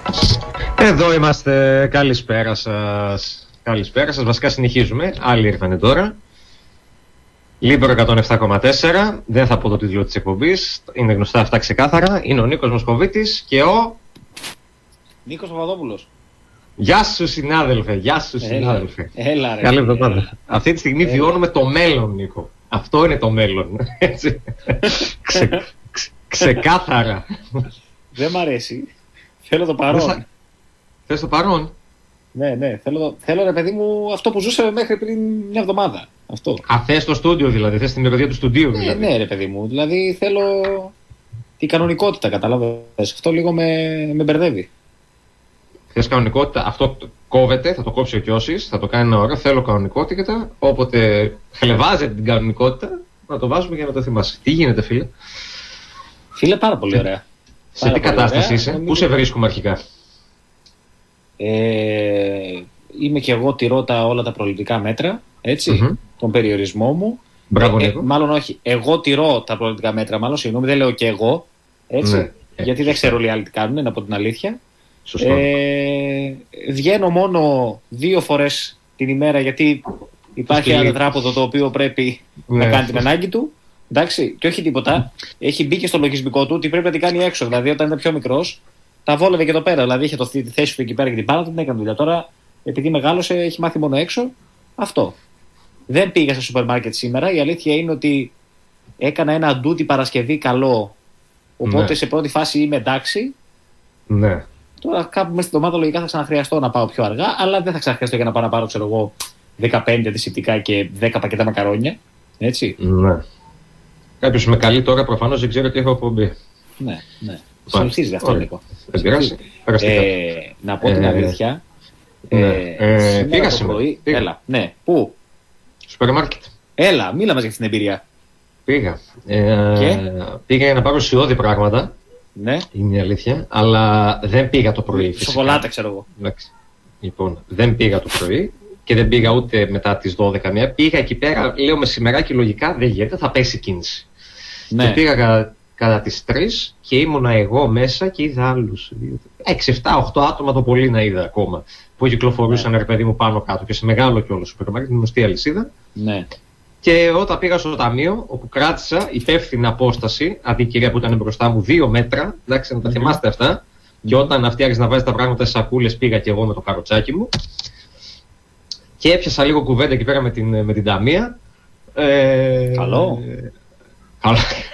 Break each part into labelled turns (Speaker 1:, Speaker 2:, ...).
Speaker 1: Εδώ είμαστε. Καλησπέρα σας. Καλησπέρα σας. Βασικά συνεχίζουμε. Άλλοι ήρθανε τώρα. Λίμπερο 107,4. Δεν θα πω το τίτλο της εκπομπής. Είναι γνωστά αυτά ξεκάθαρα. Είναι ο Νίκος Μοσχοβίτης και ο
Speaker 2: Νίκος Παπαδόπουλος.
Speaker 1: Γεια σου συνάδελφε. Γεια σου συνάδελφε.
Speaker 2: Έλα ρε.
Speaker 1: Καλή εβδομάδα. Αυτή τη στιγμή βιώνουμε το μέλλον, Νίκο. Αυτό είναι το μέλλον. Έτσι. Ξεκάθαρα.
Speaker 2: Δεν μ' αρέσει. Θέλω το παρόν.
Speaker 1: Θες το παρόν?
Speaker 2: Ναι. Θέλω ρε παιδί μου αυτό που ζούσαμε μέχρι πριν μια εβδομάδα. Αυτό.
Speaker 1: Θες το στούντιο δηλαδή, θες την μυρωδία του στούντιου δηλαδή.
Speaker 2: Ναι ρε παιδί μου, δηλαδή θέλω την κανονικότητα, καταλάβες. Αυτό λίγο με μπερδεύει.
Speaker 1: Θες κανονικότητα, αυτό κόβεται, θα το κόψει ο Κιώσης, θα το κάνει ένα ωραίο, θέλω κανονικότητα, όποτε χλεβάζεται την κανονικότητα, να το βάζουμε για να το θυμάσαι. Τι γίνεται φίλε?
Speaker 2: Φίλε πάρα πολύ ωραία.
Speaker 1: Σε τι κατάσταση είσαι, πού σε βρίσκουμε αρχικά?
Speaker 2: Είμαι και εγώ, τηρώ όλα τα προληπτικά μέτρα, έτσι, τον περιορισμό μου.
Speaker 1: Μπράβο, Νίκο.
Speaker 2: Μάλλον όχι, εγώ τηρώ τα προληπτικά μέτρα, μάλλον συγγνώμη, δεν λέω και εγώ, έτσι,
Speaker 1: Ναι.
Speaker 2: γιατί δεν ξέρω όλοι άλλοι τι κάνουν, να πω την αλήθεια.
Speaker 1: Σωστό.
Speaker 2: Βγαίνω μόνο 2 φορές την ημέρα, γιατί υπάρχει ένα τετράποδο το οποίο πρέπει να κάνει την ανάγκη του. Εντάξει, και όχι τίποτα. Έχει μπει και στο λογισμικό του ότι πρέπει να την κάνει έξω. Δηλαδή, όταν ήταν πιο μικρός, τα βόλευε και εδώ πέρα. Δηλαδή, είχε τη θέση του εκεί πέρα και την πάρα του, την έκανε δουλειά. Τώρα, επειδή μεγάλωσε, έχει μάθει μόνο έξω. Αυτό. Δεν πήγα στο σούπερ μάρκετ σήμερα. Η αλήθεια είναι ότι έκανα ένα ντου την Παρασκευή καλό. Οπότε σε πρώτη φάση είμαι εντάξει.
Speaker 1: Ναι.
Speaker 2: Τώρα κάπου μέσα στην εβδομάδα λογικά θα ξαναχρειαστώ να πάω πιο αργά, αλλά δεν θα ξαναχρειαστώ για να πάω να πάρω, ξέρω εγώ, 15 αντισηπτικά και 10 πακέτα μακαρόνια. Έτσι.
Speaker 1: Ναι. Κάποιος με καλεί τώρα, προφανώς δεν ξέρω τι έχω απόμπει.
Speaker 2: Ναι. Συνηθίζει αυτό, Νίκο.
Speaker 1: Δεν πειράζει.
Speaker 2: Να πω την αλήθεια.
Speaker 1: Πήγα
Speaker 2: το πρωί. Έλα. Ναι. Πού?
Speaker 1: Σούπερ μάρκετ.
Speaker 2: Έλα, μίλα μας για αυτή την εμπειρία.
Speaker 1: Πήγα. Πήγα για να πάρω ουσιώδη πράγματα.
Speaker 2: Ναι.
Speaker 1: Είναι η αλήθεια. Αλλά δεν πήγα το πρωί.
Speaker 2: Σοκολάτα, ξέρω εγώ.
Speaker 1: Εντάξει. Λοιπόν, δεν πήγα το πρωί και δεν πήγα ούτε μετά τις 12 μία. Πήγα εκεί πέρα, λέω μεσημεράκι λογικά δεν γίνεται, θα πέσει κίνηση.
Speaker 2: Ναι.
Speaker 1: Και πήγα κατά τις 3 και ήμουνα εγώ μέσα και είδα άλλους 6, 7, 8 άτομα το πολύ να είδα ακόμα. Που κυκλοφορούσαν ρε παιδί μου πάνω κάτω και σε μεγάλο κιόλας σούπερ μάρκετ, γνωστή αλυσίδα.
Speaker 2: Ναι.
Speaker 1: Και όταν πήγα στο ταμείο, όπου κράτησα υπεύθυνη απόσταση, από την κυρία που ήταν μπροστά μου 2 μέτρα, εντάξει, να τα θυμάστε αυτά. Και όταν αυτή άρχισε να βάζει τα πράγματα σε σακούλες, πήγα και εγώ με το καροτσάκι μου. Και έπιασα λίγο κουβέντα εκεί πέρα με την ταμεία.
Speaker 2: Καλό.
Speaker 1: Καλό.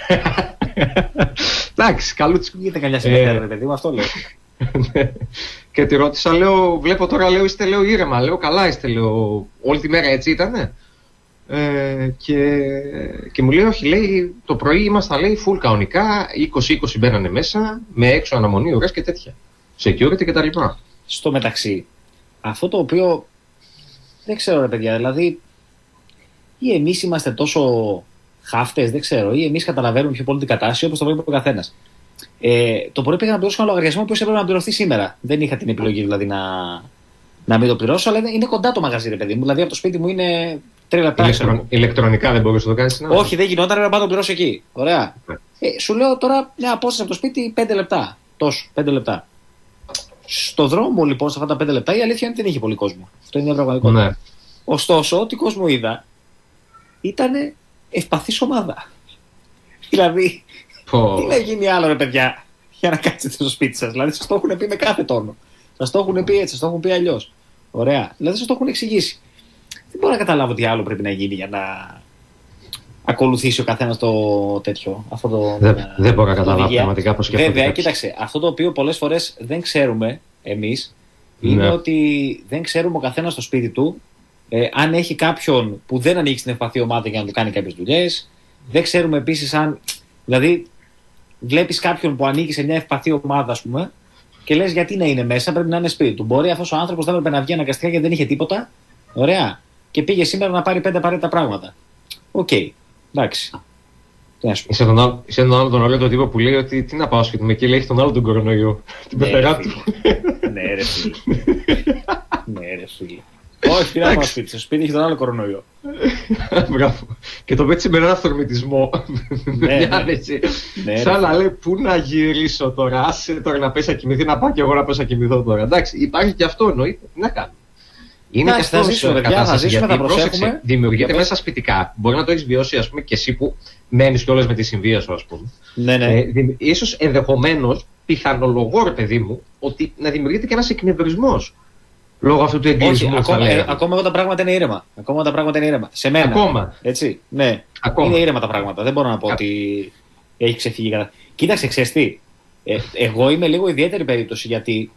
Speaker 1: Εντάξει, καλό της
Speaker 2: Γίνεται καμιά συμμετέρα, ρε παιδί μου, αυτό λέω.
Speaker 1: Και τη ρώτησα, λέω, βλέπω τώρα, λέω, είστε, λέω, ήρεμα, λέω, καλά είστε, λέω, όλη τη μέρα έτσι ήτανε? Και μου λέει, όχι, λέει, το πρωί ήμασταν, λέει, full κανονικά, 20-20 μπαίνανε μέσα, με έξω αναμονή, ώρες και τέτοια. Security και τα λοιπά.
Speaker 2: Στο μεταξύ, αυτό το οποίο δεν ξέρω ρε παιδιά, δηλαδή ή εμείς είμαστε τόσο χάφτες, δεν ξέρω, ή εμείς καταλαβαίνουμε πιο πολύ την κατάσταση όπως το βλέπει ο καθένας. Το πρωί πήγα να πληρώσω ένα λογαριασμό που έπρεπε να πληρωθεί σήμερα. Δεν είχα την επιλογή δηλαδή να μην το πληρώσω, αλλά είναι κοντά το μαγαζί, ρε παιδί μου. Δηλαδή από το σπίτι μου είναι 3 λεπτά.
Speaker 1: Ηλεκτρονικά δεν μπορείς να το κάνεις?
Speaker 2: Όχι, δεν γινόταν, να πάω να το πληρώσω εκεί. Ωραία. Σου λέω τώρα μια απόσταση από το σπίτι 5 λεπτά. Τόσο, 5 λεπτά. Στο δρόμο λοιπόν, σε αυτά τα 5 λεπτά, η αλήθεια είναι ότι δεν είχε πολύ κόσμο. Αυτό είναι μια πραγματικότητα.
Speaker 1: Ναι.
Speaker 2: Ωστόσο, ό,τι κόσμο είδα ήταν ευπαθής ομάδα. Δηλαδή, τι να γίνει άλλο, ρε παιδιά, για να κάτσετε στο σπίτι σας? Δηλαδή, σας το έχουν πει με κάθε τόνο. Σας το έχουν πει έτσι, σας το έχουν πει αλλιώς. Ωραία. Δηλαδή, σας το έχουν εξηγήσει. Δεν μπορώ να καταλάβω τι άλλο πρέπει να γίνει για να ακολουθήσει ο καθένας το τέτοιο.
Speaker 1: Δεν μπορώ να καταλάβω πραγματικά πώς σκέφτονται.
Speaker 2: Βέβαια, κοίταξε, αυτό το οποίο πολλές φορές δεν ξέρουμε εμείς είναι ότι δεν ξέρουμε ο καθένας στο σπίτι του αν έχει κάποιον που δεν ανήκει στην ευπαθή ομάδα για να του κάνει κάποιες δουλειές. Δεν ξέρουμε επίσης αν. Δηλαδή, βλέπεις κάποιον που ανήκει σε μια ευπαθή ομάδα, ας πούμε, και λες γιατί να είναι μέσα, πρέπει να είναι σπίτι του. Μπορεί αυτός ο άνθρωπος να έπρεπε να βγει αναγκαστικά γιατί δεν είχε τίποτα. Ωραία. Και πήγε σήμερα να πάρει 5 απαραίτητα πράγματα. Οκ. Εντάξει.
Speaker 1: Είσαι τον άλλο τον ωραίο τύπο που λέει ότι τι να πάω σπίτι μου εκεί, λέει έχει τον άλλο τον κορονοϊό. Την πεθερά του.
Speaker 2: Ναι, ρε φίλε. Ναι, ρε φίλε. Όχι, πήρα από σπίτι. Στο σπίτι έχει τον άλλο κορονοϊό.
Speaker 1: Μπράβο. Και το πέτσε με έναν αυθορμητισμό. Σαν να λέει πού να γυρίσω τώρα. Άσε τώρα να πέσει να κοιμηθεί, να πάω και εγώ να πέσω να κοιμηθώ τώρα. Εντάξει, υπάρχει και αυτό εννοείται. Τι να κάνουμε. Είναι και αυτό η κατάσταση. Γιατί πρόσεξε, δημιουργείται μέσα σπιτικά. Μπορεί να το έχει βιώσει, ας πούμε, και εσύ που μένει κιόλας με τη συμβία σου, ας πούμε.
Speaker 2: Ναι.
Speaker 1: Ίσως ενδεχομένως, πιθανολογώ, ρε παιδί μου, ότι να δημιουργείται και ένας εκνευρισμός. Λόγω αυτού του εγκλισμού.
Speaker 2: Ακόμα εδώ τα πράγματα είναι ήρεμα. Σε μένα.
Speaker 1: Ακόμα.
Speaker 2: Έτσι. Ναι. Ακόμα. Είναι ήρεμα τα πράγματα. Δεν μπορώ να πω ότι έχει ξεφύγει κατά. Κοίταξε, ξέρεις τι. Εγώ είμαι λίγο ιδιαίτερη περίπτωση γιατί.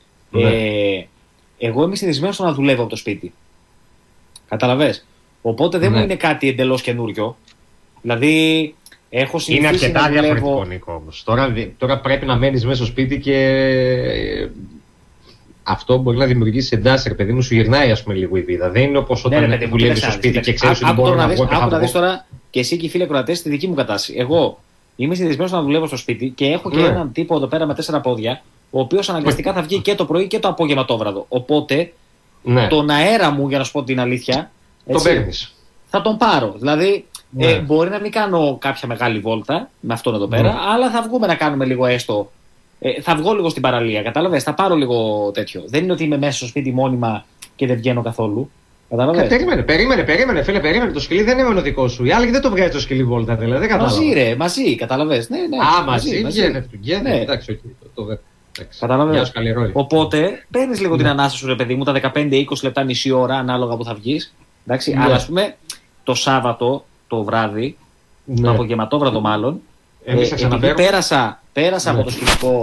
Speaker 2: Εγώ είμαι συνηθισμένος να δουλεύω από το σπίτι. Καταλαβες. Οπότε δεν μου είναι κάτι εντελώς καινούριο. Δηλαδή, έχω συνηθίσει.
Speaker 1: Είναι αρκετά διαφορετικό, Νίκο, όμως. Τώρα πρέπει να μένεις μέσα στο σπίτι και αυτό μπορεί να δημιουργήσει εντάσεις. Παιδί μου, σου γυρνάει, ας πούμε, λίγο η βίδα. Δεν είναι όπως όταν δουλεύεις στο σπίτι και ξέρεις ότι μπορεί να βγω.
Speaker 2: Άκου να δεις τώρα και εσύ και οι φίλοι ακροατές στη δική μου κατάσταση. Εγώ είμαι συνηθισμένος να δουλεύω στο σπίτι και έχω και έναν τύπο εδώ πέρα με 4 πόδια, ο οποίος αναγκαστικά θα βγει και το πρωί και το απόγευμα το βράδυ. Οπότε τον αέρα μου, για να σου πω την αλήθεια,
Speaker 1: τον παίρνεις.
Speaker 2: Θα τον πάρω. Δηλαδή, μπορεί να μην κάνω κάποια μεγάλη βόλτα με αυτόν εδώ πέρα, αλλά θα βγούμε να κάνουμε λίγο έστω. Θα βγω λίγο στην παραλία, κατάλαβες. Θα πάρω λίγο τέτοιο. Δεν είναι ότι είμαι μέσα στο σπίτι μόνιμα και δεν βγαίνω καθόλου. Κατάλαβες.
Speaker 1: Περίμενε, φίλε, περίμενε. Το σκυλί δεν είναι μόνο δικό σου. Οι άλλοι δεν το βγάζει το σκυλί βόλτα, δηλαδή.
Speaker 2: Μαζί, κατάλαβες. Ναι,
Speaker 1: μαζί βγαίνει. Εντάξει,
Speaker 2: κατάλαβες. Οπότε παίρνεις λίγο την ανάσα σου, ρε παιδί μου, τα 15-20 λεπτά, μισή ώρα ανάλογα που θα βγεις. Αλλά ας πούμε το Σάββατο το βράδυ, το απογευματόβραδο μάλλον, επειδή πέρασα από το σκηνικό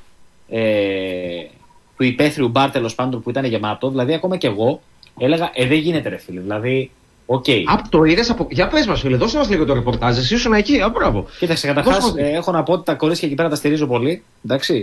Speaker 2: του υπαίθριου μπαρ, τέλος πάντων, που ήταν γεμάτο, δηλαδή ακόμα και εγώ έλεγα δεν γίνεται, ρε φίλε. Δηλαδή,
Speaker 1: το είδες από. Για πες μας, φίλε, δώσε μας λίγο το ρεπορτάζ. Εσύ ήσουν εκεί, μπράβο.
Speaker 2: Κοίταξε, καταρχάς έχω να πω ότι τα κορίτσια εκεί πέρα τα στηρίζω πολύ. Εντάξει.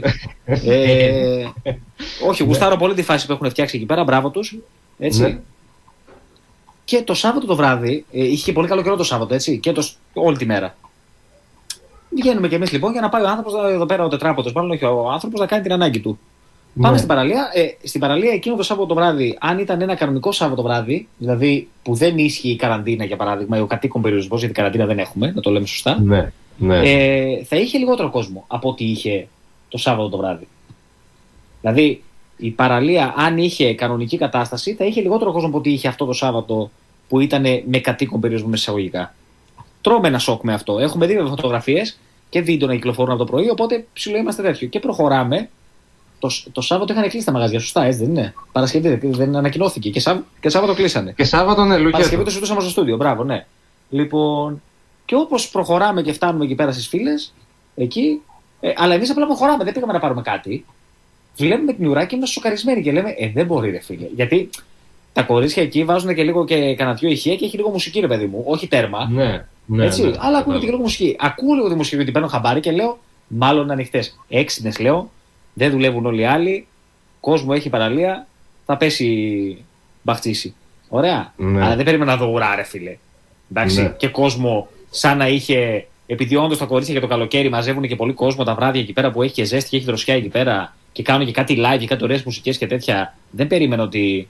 Speaker 2: Όχι, γουστάρω πολύ τη φάση που έχουν φτιάξει εκεί πέρα, μπράβο τους. Έτσι. Και το Σάββατο το βράδυ, είχε και πολύ καλό καιρό το Σάββατο, έτσι, και όλη τη μέρα. Βγαίνουμε κι εμείς λοιπόν για να πάει ο άνθρωπος εδώ πέρα, ο τετράποδος, μάλλον όχι ο άνθρωπος, να κάνει την ανάγκη του. Πάμε στην παραλία. Στην παραλία εκείνο το Σάββατο το βράδυ, αν ήταν ένα κανονικό Σάββατο βράδυ, δηλαδή που δεν ίσχυε η καραντίνα για παράδειγμα, ή ο κατοίκον περιορισμός, γιατί καραντίνα δεν έχουμε, να το λέμε σωστά, θα είχε λιγότερο κόσμο από ό,τι είχε το Σάββατο το βράδυ. Δηλαδή η παραλία, αν είχε κανονική κατάσταση, θα είχε λιγότερο κόσμο από ό,τι είχε αυτό το Σάββατο που ήταν με κατοίκον περιορισμό με εισαγωγικά. Τρώμε ένα σοκ με αυτό. Έχουμε δει φωτογραφίες και βίντεο να κυκλοφορούν από το πρωί, οπότε ψηλό είμαστε τέτοιο. Και προχωράμε. Το Σάββατο είχαν κλείσει τα μαγαζιά, σωστά, έτσι δεν είναι. Παρασκευή δεν ανακοινώθηκε και Σάββατο κλείσανε.
Speaker 1: Και Σάββατο, ναι,
Speaker 2: Παρασκευή το συζητούσαμε στο στούντιο, μπράβο, ναι. Λοιπόν, και όπως προχωράμε και φτάνουμε εκεί πέρα στις φίλες, εκεί, αλλά εμείς απλά προχωράμε, δεν πήγαμε να πάρουμε κάτι. Βλέπουμε την ουρά και είμαστε σοκαρισμένοι και λέμε, δεν μπορεί, ρε φίλε. Γιατί τα κορίτσια εκεί βάζουν και λίγο και κανένα δυο ηχεία και έχει λίγο μουσική, ρε παιδί μου. Όχι τέρμα.
Speaker 1: Ναι,
Speaker 2: έτσι, αλλά ακούνε και λίγο μουσική. Ακούω λίγο τη μουσική ότι παίρνω χαμπάρι και λέω, μάλλον ανοιχτές. Έξινες λέω. Δεν δουλεύουν όλοι οι άλλοι. Κόσμο έχει παραλία. Θα πέσει μπαχτσίση. Ωραία. Αλλά δεν περίμενα να δω ουρά, ρε φίλε. Εντάξει. Και κόσμο σαν να είχε. Επειδή όντως τα κορίτσια για το καλοκαίρι μαζεύουν και πολύ κόσμο τα βράδια εκεί πέρα που έχει και ζέστη και έχει δροσιά εκεί πέρα και κάνουν και κάτι live και κάτι ωραίες μουσικές και τέτοια. Δεν περίμενα ότι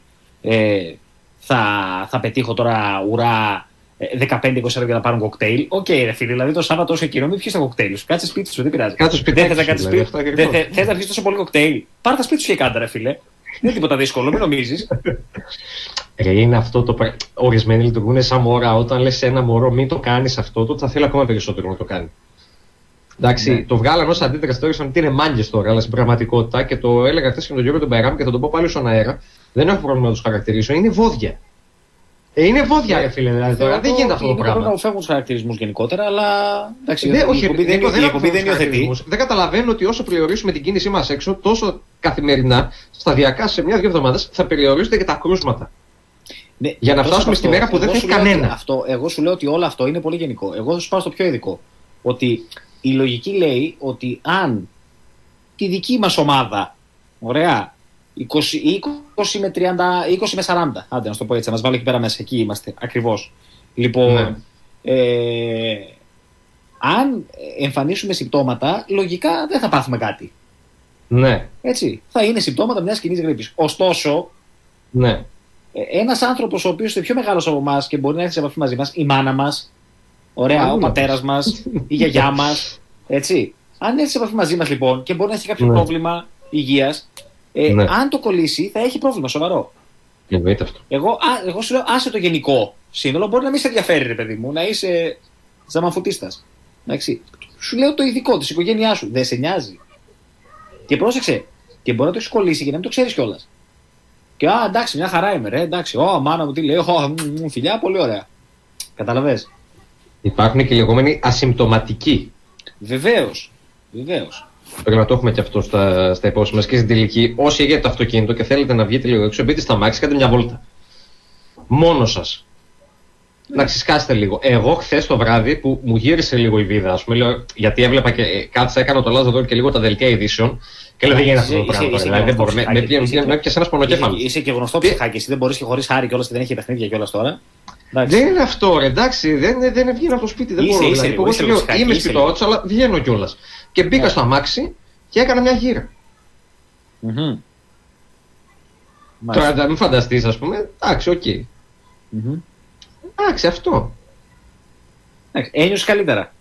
Speaker 2: θα πετύχω τώρα ουρά 15-20 ώρα για να πάρουν κοκτέιλ. Ρε φίλε, δηλαδή το Σάββατο όσο εκείνο, μην πιεις τα κοκτέιλ σου. Κάτσε σπίτι σου, δεν πειράζει. Δεν θες να κάτσεις σπίτι. Θες να πιεις τόσο πολύ κοκτέιλ. Πάρ' τα σπίτι σου και κάντα, ρε φίλε. Δεν είναι τίποτα δύσκολο, μην νομίζεις.
Speaker 1: Είναι αυτό το πράγμα. Ορισμένοι λειτουργούν σαν μωρά. Όταν λες σε ένα μωρό, μην το κάνεις αυτό, τότε θα θέλει ακόμα περισσότερο να το κάνει. Εντάξει, το βγάλαν ως αντίδραση τώρα ότι είναι μάγκες τώρα, αλλά στην πραγματικότητα και το έλεγα χθες και με τον Γιώργο τον Μπαϊράμ και θα το πω πάλι στον αέρα, δεν έχω πρόβλημα να τους χαρακτηρίσω. Είναι βόδια. Είναι βόδια, ρε φίλε, δηλαδή τώρα. Δεν γίνεται αυτό το πράγμα.
Speaker 2: Δεν αποφεύγουν τους χαρακτηρισμούς γενικότερα, αλλά. Εντάξει, η
Speaker 1: εκπομπή δεν υιοθετεί. Δεν καταλαβαίνω ότι όσο περιορίσουμε την κίνησή μας έξω, τόσο καθημερινά, σταδιακά σε μια-δύο εβδομάδες, θα περιορίζονται και τα κρούσματα.
Speaker 2: Ναι,
Speaker 1: για να φτάσουμε στη μέρα που δεν θα έχει κανένα.
Speaker 2: Εγώ σου λέω ότι όλο αυτό είναι πολύ γενικό. Εγώ θα σου πάω στο πιο ειδικό. Ότι η λογική λέει ότι αν τη δική μας ομάδα, ωραία, 20 με 30, 20 με 40, άντε να το πω έτσι, να μας βάλω εκεί πέρα μέσα, εκεί είμαστε ακριβώς. Λοιπόν, αν εμφανίσουμε συμπτώματα, λογικά δεν θα πάθουμε κάτι.
Speaker 1: Ναι.
Speaker 2: Έτσι, θα είναι συμπτώματα μιας κοινής γρίπης. Ωστόσο, Ένας άνθρωπος ο οποίος είναι πιο μεγάλος από εμάς και μπορεί να έρθει σε επαφή μαζί μας, η μάνα μας, ωραία, ο πατέρας μας, η γιαγιά μας, έτσι. Αν έρθει σε επαφή μαζί μας λοιπόν και μπορεί να έχει κάποιο πρόβλημα υγείας, αν το κολλήσει θα έχει πρόβλημα σοβαρό.
Speaker 1: Εννοείται αυτό.
Speaker 2: Εγώ σου λέω, άσε το γενικό σύνολο, μπορεί να μην σε ενδιαφέρει, ρε παιδί μου, να είσαι ζαμαφουτίστας. Σου λέω το ειδικό της οικογένειάς σου, δεν σε νοιάζει. Και πρόσεξε, και μπορεί να το έχει κολλήσει και να μην το ξέρεις κιόλας. Και εντάξει, μια χαρά είμαι, ρε, εντάξει, μάνα μου τι λέει, φιλιά, πολύ ωραία. Καταλαβες.
Speaker 1: Υπάρχουν και οι λεγόμενοι ασυμπτωματικοί.
Speaker 2: Βεβαίως.
Speaker 1: Πρέπει να το έχουμε και αυτό στα υπόψη μας και στην τελική. Όσοι έχετε το αυτοκίνητο και θέλετε να βγείτε λίγο έξω, μπείτε στα μάξι, κάντε μια βόλτα. Μόνος σας. Να ξεσκάσετε λίγο. Εγώ χθες το βράδυ που μου γύρισε λίγο η βίδα, ας πούμε, λέω, γιατί έβλεπα και κάτσα, έκανα το Λάζο και λίγο τα δελτία ειδήσεων. Και λέω δεν γίνεται αυτό το πράγμα. Δηλαδή δεν μπορεί. Με έπιασε ένα πονοκέφαλο.
Speaker 2: Είσαι και γνωστό ψυχάκι, εσύ δεν μπορεί και χωρίς χάρη κιόλας και δεν έχει παιχνίδια κιόλας τώρα.
Speaker 1: Δεν είναι αυτό, ρε, εντάξει, δεν βγαίνω από το σπίτι. Δεν μπορώ. Είμαι σπιτός, αλλά βγαίνω κιόλας. Και μπήκα στο αμάξι και έκανα μια γύρα. Τώρα μην φανταστείς, ας πούμε, εντάξει, οκ. Εντάξει, αυτό.
Speaker 2: Ένιωσες καλύτερα.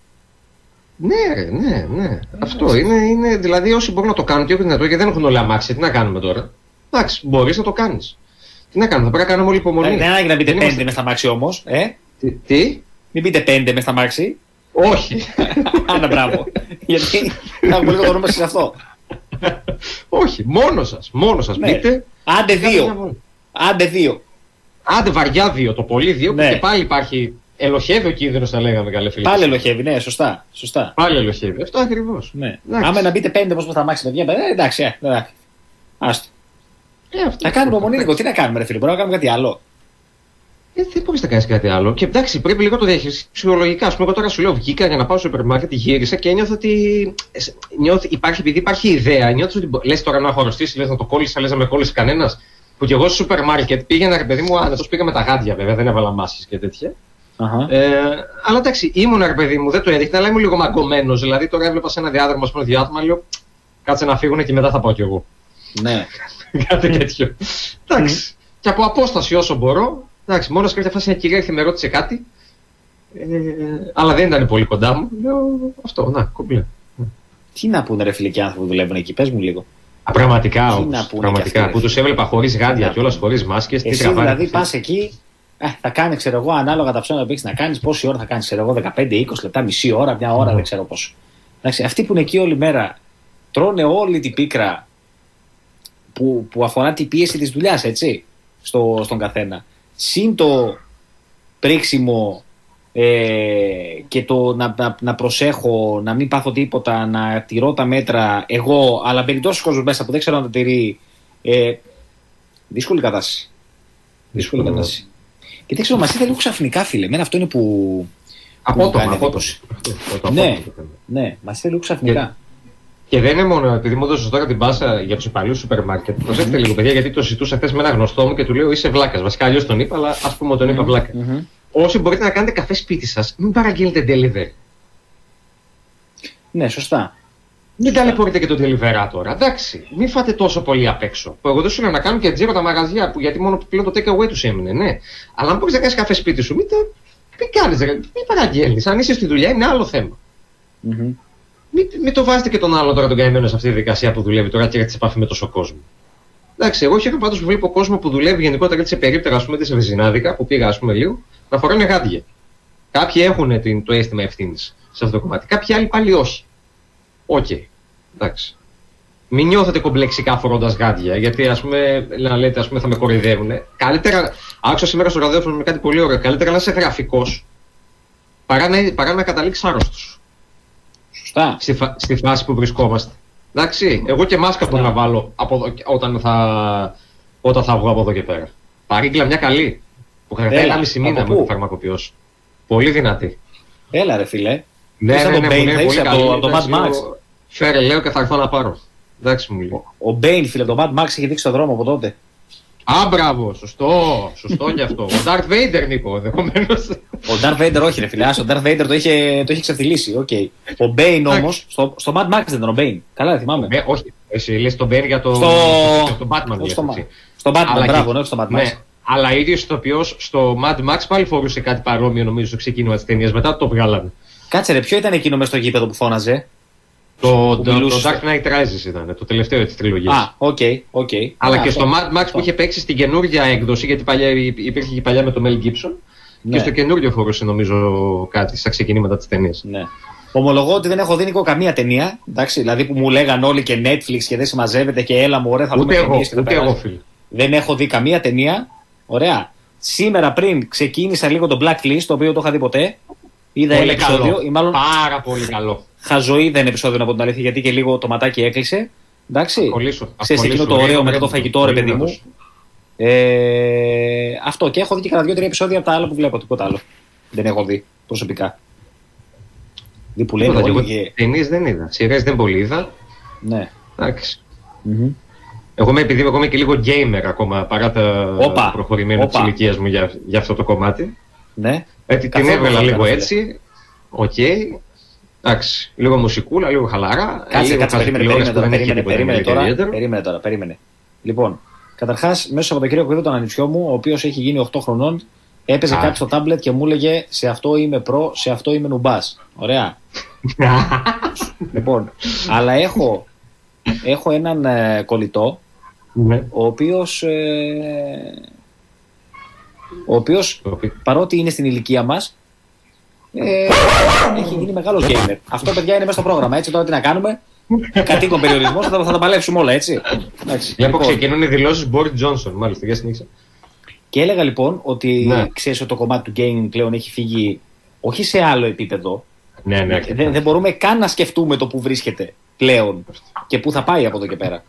Speaker 1: Ναι. Αυτό είναι. Δηλαδή, όσοι μπορούν να το κάνουν και έχουν δυνατό και δεν έχουν όλα αμάξια, τι να κάνουμε τώρα. Εντάξει, μπορείς να το κάνεις. Τι να κάνουμε, θα πρέπει να κάνουμε όλη υπομονή.
Speaker 2: Δεν ανάγκη να μπείτε 5 μες στα μάξι όμως.
Speaker 1: Τι?
Speaker 2: Μην μπείτε 5 μες στα μάξι.
Speaker 1: Όχι.
Speaker 2: Άνα, μπράβο. Γιατί θα έχουμε λίγο το νόμο σε αυτό.
Speaker 1: Όχι, μόνο σας μπείτε.
Speaker 2: Άντε 2.
Speaker 1: Άντε βαριά 2, το πολύ 2, και πάλι υπάρχει. Ελοχεύει ο κίνδυνος, θα λέγαμε, καλέ φίλε.
Speaker 2: Πάλι ελοχεύει, ναι, σωστά.
Speaker 1: Πάλι ελοχεύει, αυτό ακριβώς.
Speaker 2: Ναι. Άμα να μπείτε 5 όπως θα μάξει, παιδιά, εντάξει. Άστο. Να κάνουμε υπομονή λίγο, τι να κάνουμε, ρε φίλε, μπορούμε να κάνουμε κάτι άλλο.
Speaker 1: Δεν μπορείς να κάνεις κάτι άλλο. Και εντάξει, πρέπει λίγο το διαχειριστείς ψυχολογικά. Ας πούμε, εγώ τώρα σου λέω, βγήκα για να πάω στο σούπερ μάρκετ, γύρισα και ένιωθα ότι. Επειδή υπάρχει ιδέα, νιώθω ότι λες τώρα να χωροστείς, λες να το κόλλησα, λες να με κόλλησε κανένας. Που κι εγώ στο σούπερ μάρκετ πήγαινα, ρε παιδί μου, άνετος, πήγα με τα γάντια βέβαια, δεν έβαλα μάσκες και τέτοια. Αλλά εντάξει, ήμουν, ρε παιδί μου, δεν το έδειχνα, αλλά ήμουν λίγο μαγκωμένος. Δηλαδή τώρα έβλεπα σε ένα διάδρομο, ας πούμε, 2 άτομα, λέω, κάτσε να φύγουν και μετά θα πάω κι εγώ.
Speaker 2: Ναι.
Speaker 1: Κάτι τέτοιο. Εντάξει. Και από απόσταση όσο μπορώ. Εντάξει, μόνο σε κάποια φάση μια κυρία ήρθε με ρώτησε κάτι. Αλλά δεν ήταν πολύ κοντά μου. Λέω αυτό, να, κομπλέ.
Speaker 2: Τι να πούνε, ρε φίλε, και άνθρωποι που δουλεύουν εκεί, πες μου λίγο.
Speaker 1: Πραγματικά όμως. Πραγματικά. Που τους έβλεπα χωρίς γάντια και όλας χωρίς μάσκες.
Speaker 2: Εσύ δηλαδή πας εκεί, θα κάνει, ξέρω εγώ, ανάλογα τα ψώνια που έχεις να κάνεις, πόση ώρα θα κάνεις, ξέρω εγώ, 15-20 λεπτά, μισή ώρα, μια ώρα, δεν ξέρω πόσο. Εντάξει, αυτοί που είναι εκεί όλη μέρα τρώνε όλη την πίκρα που αφορά την πίεση της δουλειάς, έτσι, στον καθένα. Συν το πρίξιμο και το να προσέχω, να μην πάθω τίποτα, να τηρώ τα μέτρα εγώ, αλλά μπαίνει τόσος κόσμος μέσα που δεν ξέρω να τα τηρεί. Δύσκολη κατάσταση. Και δεν ξέρω, μας ήρθε λίγο ξαφνικά, φίλε. Εμένα αυτό είναι που
Speaker 1: απότομα.
Speaker 2: Ναι, μας ήρθε λίγο ξαφνικά.
Speaker 1: Και δεν είναι μόνο, επειδή μου έδωσε τώρα την πάσα για τους υπαλλήλους του σούπερ μάρκετ. Προσέξτε λίγο, παιδιά, γιατί το συζητούσα χθες με ένα γνωστό μου και του λέω είσαι βλάκας. Βασικά, αλλιώς τον είπα, αλλά ας πούμε τον είπα βλάκα. Όσοι μπορείτε να κάνετε καφέ σπίτι σας, μην παραγγείλετε delivery.
Speaker 2: Ναι, σωστά.
Speaker 1: Μην ταλαιπωρείτε και το delivery τώρα. Εντάξει, μην φάτε τόσο πολύ απ' έξω. Που εγώ δεν σου λέω να κάνουν και τζίρο τα μαγαζιά, που γιατί μόνο πλέον το take away τους έμεινε. Ναι. Αλλά αν μπορείς να κάνεις καφέ σπίτι σου, μην κάνεις, μην παραγγέλνεις. Αν είσαι στη δουλειά, είναι άλλο θέμα. Μην το βάζετε και τον άλλο τώρα τον καημένο σε αυτή τη δικασία που δουλεύει τώρα και έρχεται σε επαφή με τόσο κόσμο. Εντάξει, εγώ χαίρομαι πάντως που βλέπω κόσμο που δουλεύει γενικότερα έτσι σε περίπτερα, ας πούμε, τη Βεζινάδικα, που πήγα, ας πούμε, λίγο, να φοράνε γάντια. Κάποιοι έχουν το αίσθημα ευθύνης σε αυτό το κομμάτι. Κάποιοι άλλοι πάλι όχι. Οκ. Εντάξει. Μην νιώθετε κομπλεξικά φορώντας γάντια, γιατί ας πούμε, να λέτε, ας πούμε, θα με κοροϊδεύουν. Καλύτερα, άκουσα σήμερα στο ραδιόφωνο με κάτι πολύ ωραίο. Καλύτερα να είσαι γραφικός παρά να καταλήξεις άρρωστος.
Speaker 2: Σωστά.
Speaker 1: Στη φάση που βρισκόμαστε. Εντάξει, εγώ και μάσκα μπορώ να βάλω όταν θα βγω από εδώ και πέρα. Παρήγγειλα μια καλή που κρατάει 1,5 μήνα με το φαρμακοποιός. Πολύ δυνατή.
Speaker 2: Έλα ρε φίλε.
Speaker 1: Ναι, πολύ καλή.
Speaker 2: Από το Mad Max.
Speaker 1: Φέρε, λέω, και θα έρθω να πάρω. Εντάξει μου λέει.
Speaker 2: Ο Bane, φίλε, το Mad Max έχει δείξει τον δρόμο από τότε.
Speaker 1: Α, μπράβο, σωστό και αυτό. Ο Darth Vader, Νίκο, ενδεχομένως.
Speaker 2: Ο Darth Vader όχι ρε φίλε, ο Darth Vader το είχε ξεφτυλίσει, οκ. Ο Bane όμως, στο Mad Max δεν ήταν ο Bane, καλά δεν θυμάμαι.
Speaker 1: Όχι, εσύ λες τον Bane για το Batman.
Speaker 2: Στο Batman, μπράβο, όχι στο Mad Max.
Speaker 1: Αλλά ο ίδιος ηθοποιός στο Mad Max πάλι φορούσε κάτι παρόμοιο, νομίζω, στο ξεκίνημα της ταινίας. Μετά το βγάλανε.
Speaker 2: Κάτσε ρε, ποιο ήταν εκείνο μες στο γήπεδο που φώναζε?
Speaker 1: Το Dark Knight Rises ήταν, το τελευταίο της τριλογίας.
Speaker 2: Α, οκ.
Speaker 1: Αλλά και στο Mad Max που είχε παίξει στην καινούργια έκδοση, γιατί παλιά, υπήρχε και παλιά με το Mel Gibson. Ναι. Και στο καινούργιο φορούσε, νομίζω, κάτι στα ξεκινήματα της ταινίας.
Speaker 2: Ναι. Ομολογώ ότι δεν έχω δει Νίκο καμία ταινία. Εντάξει, δηλαδή που μου λέγαν όλοι και Netflix και δεν συμμαζεύεται και έλα μου, ωραία, θα δούμε ταινίες και τα
Speaker 1: εγώ, φίλε.
Speaker 2: Δεν έχω δει καμία ταινία. Ωραία. Σήμερα πριν ξεκίνησα λίγο το Blacklist, το οποίο το είχα δει ποτέ. Είδα ένα επεισόδιο. Ή μάλλον
Speaker 1: πάρα πολύ καλό.
Speaker 2: Χαζοείδα ένα επεισόδιο από την αλήθεια, γιατί και λίγο το ματάκι έκλεισε. Εντάξει. Σε εκείνο το ωραίο μετά το φαγητό, ρε παιδί μου. Αυτό, και έχω δει και κανένα 2-3 επεισόδια από τα άλλα που βλέπω. Τίποτα άλλο δεν έχω δει προσωπικά. Δει που λένε όλοι.
Speaker 1: Ταινίες δεν είδα. Σειρές δεν πολύ είδα.
Speaker 2: Ναι.
Speaker 1: Εντάξει. Εγώ επειδή είμαι και λίγο gamer ακόμα παρά τα προχωρημένα της ηλικίας μου για αυτό το κομμάτι.
Speaker 2: Ναι.
Speaker 1: Την έβγαλα λίγο έτσι. Οκ. Εντάξει. Λίγο μουσικούλα, λίγο χαλαρά.
Speaker 2: Κάτσε, περίμενε. Λοιπόν, καταρχάς, μέσα στο Σαββατοκύριακο είδα τον ανιψιό μου, ο οποίος έχει γίνει 8 χρονών. Έπαιζε κάτι στο τάμπλετ και μου έλεγε σε αυτό είμαι προ, σε αυτό είμαι νουμπάς. Ωραία. Λοιπόν, αλλά έχω έναν κολλητό, ο οποίος παρότι είναι στην ηλικία μας, έχει γίνει μεγάλος gamer. Αυτό, παιδιά, είναι μέσα στο πρόγραμμα. Έτσι, τώρα τι να κάνουμε? Κατοίκον περιορισμός, θα τα παλέψουμε όλα, έτσι.
Speaker 1: Βλέπω ξεκινούν οι δηλώσεις Boris Johnson, μάλιστα, για συνέχισε.
Speaker 2: Και έλεγα λοιπόν ότι ξέρεις ότι το κομμάτι του gaming πλέον έχει φύγει όχι σε άλλο επίπεδο.
Speaker 1: Ναι,
Speaker 2: δεν μπορούμε καν να σκεφτούμε το που βρίσκεται πλέον και που θα πάει από εδώ και πέρα.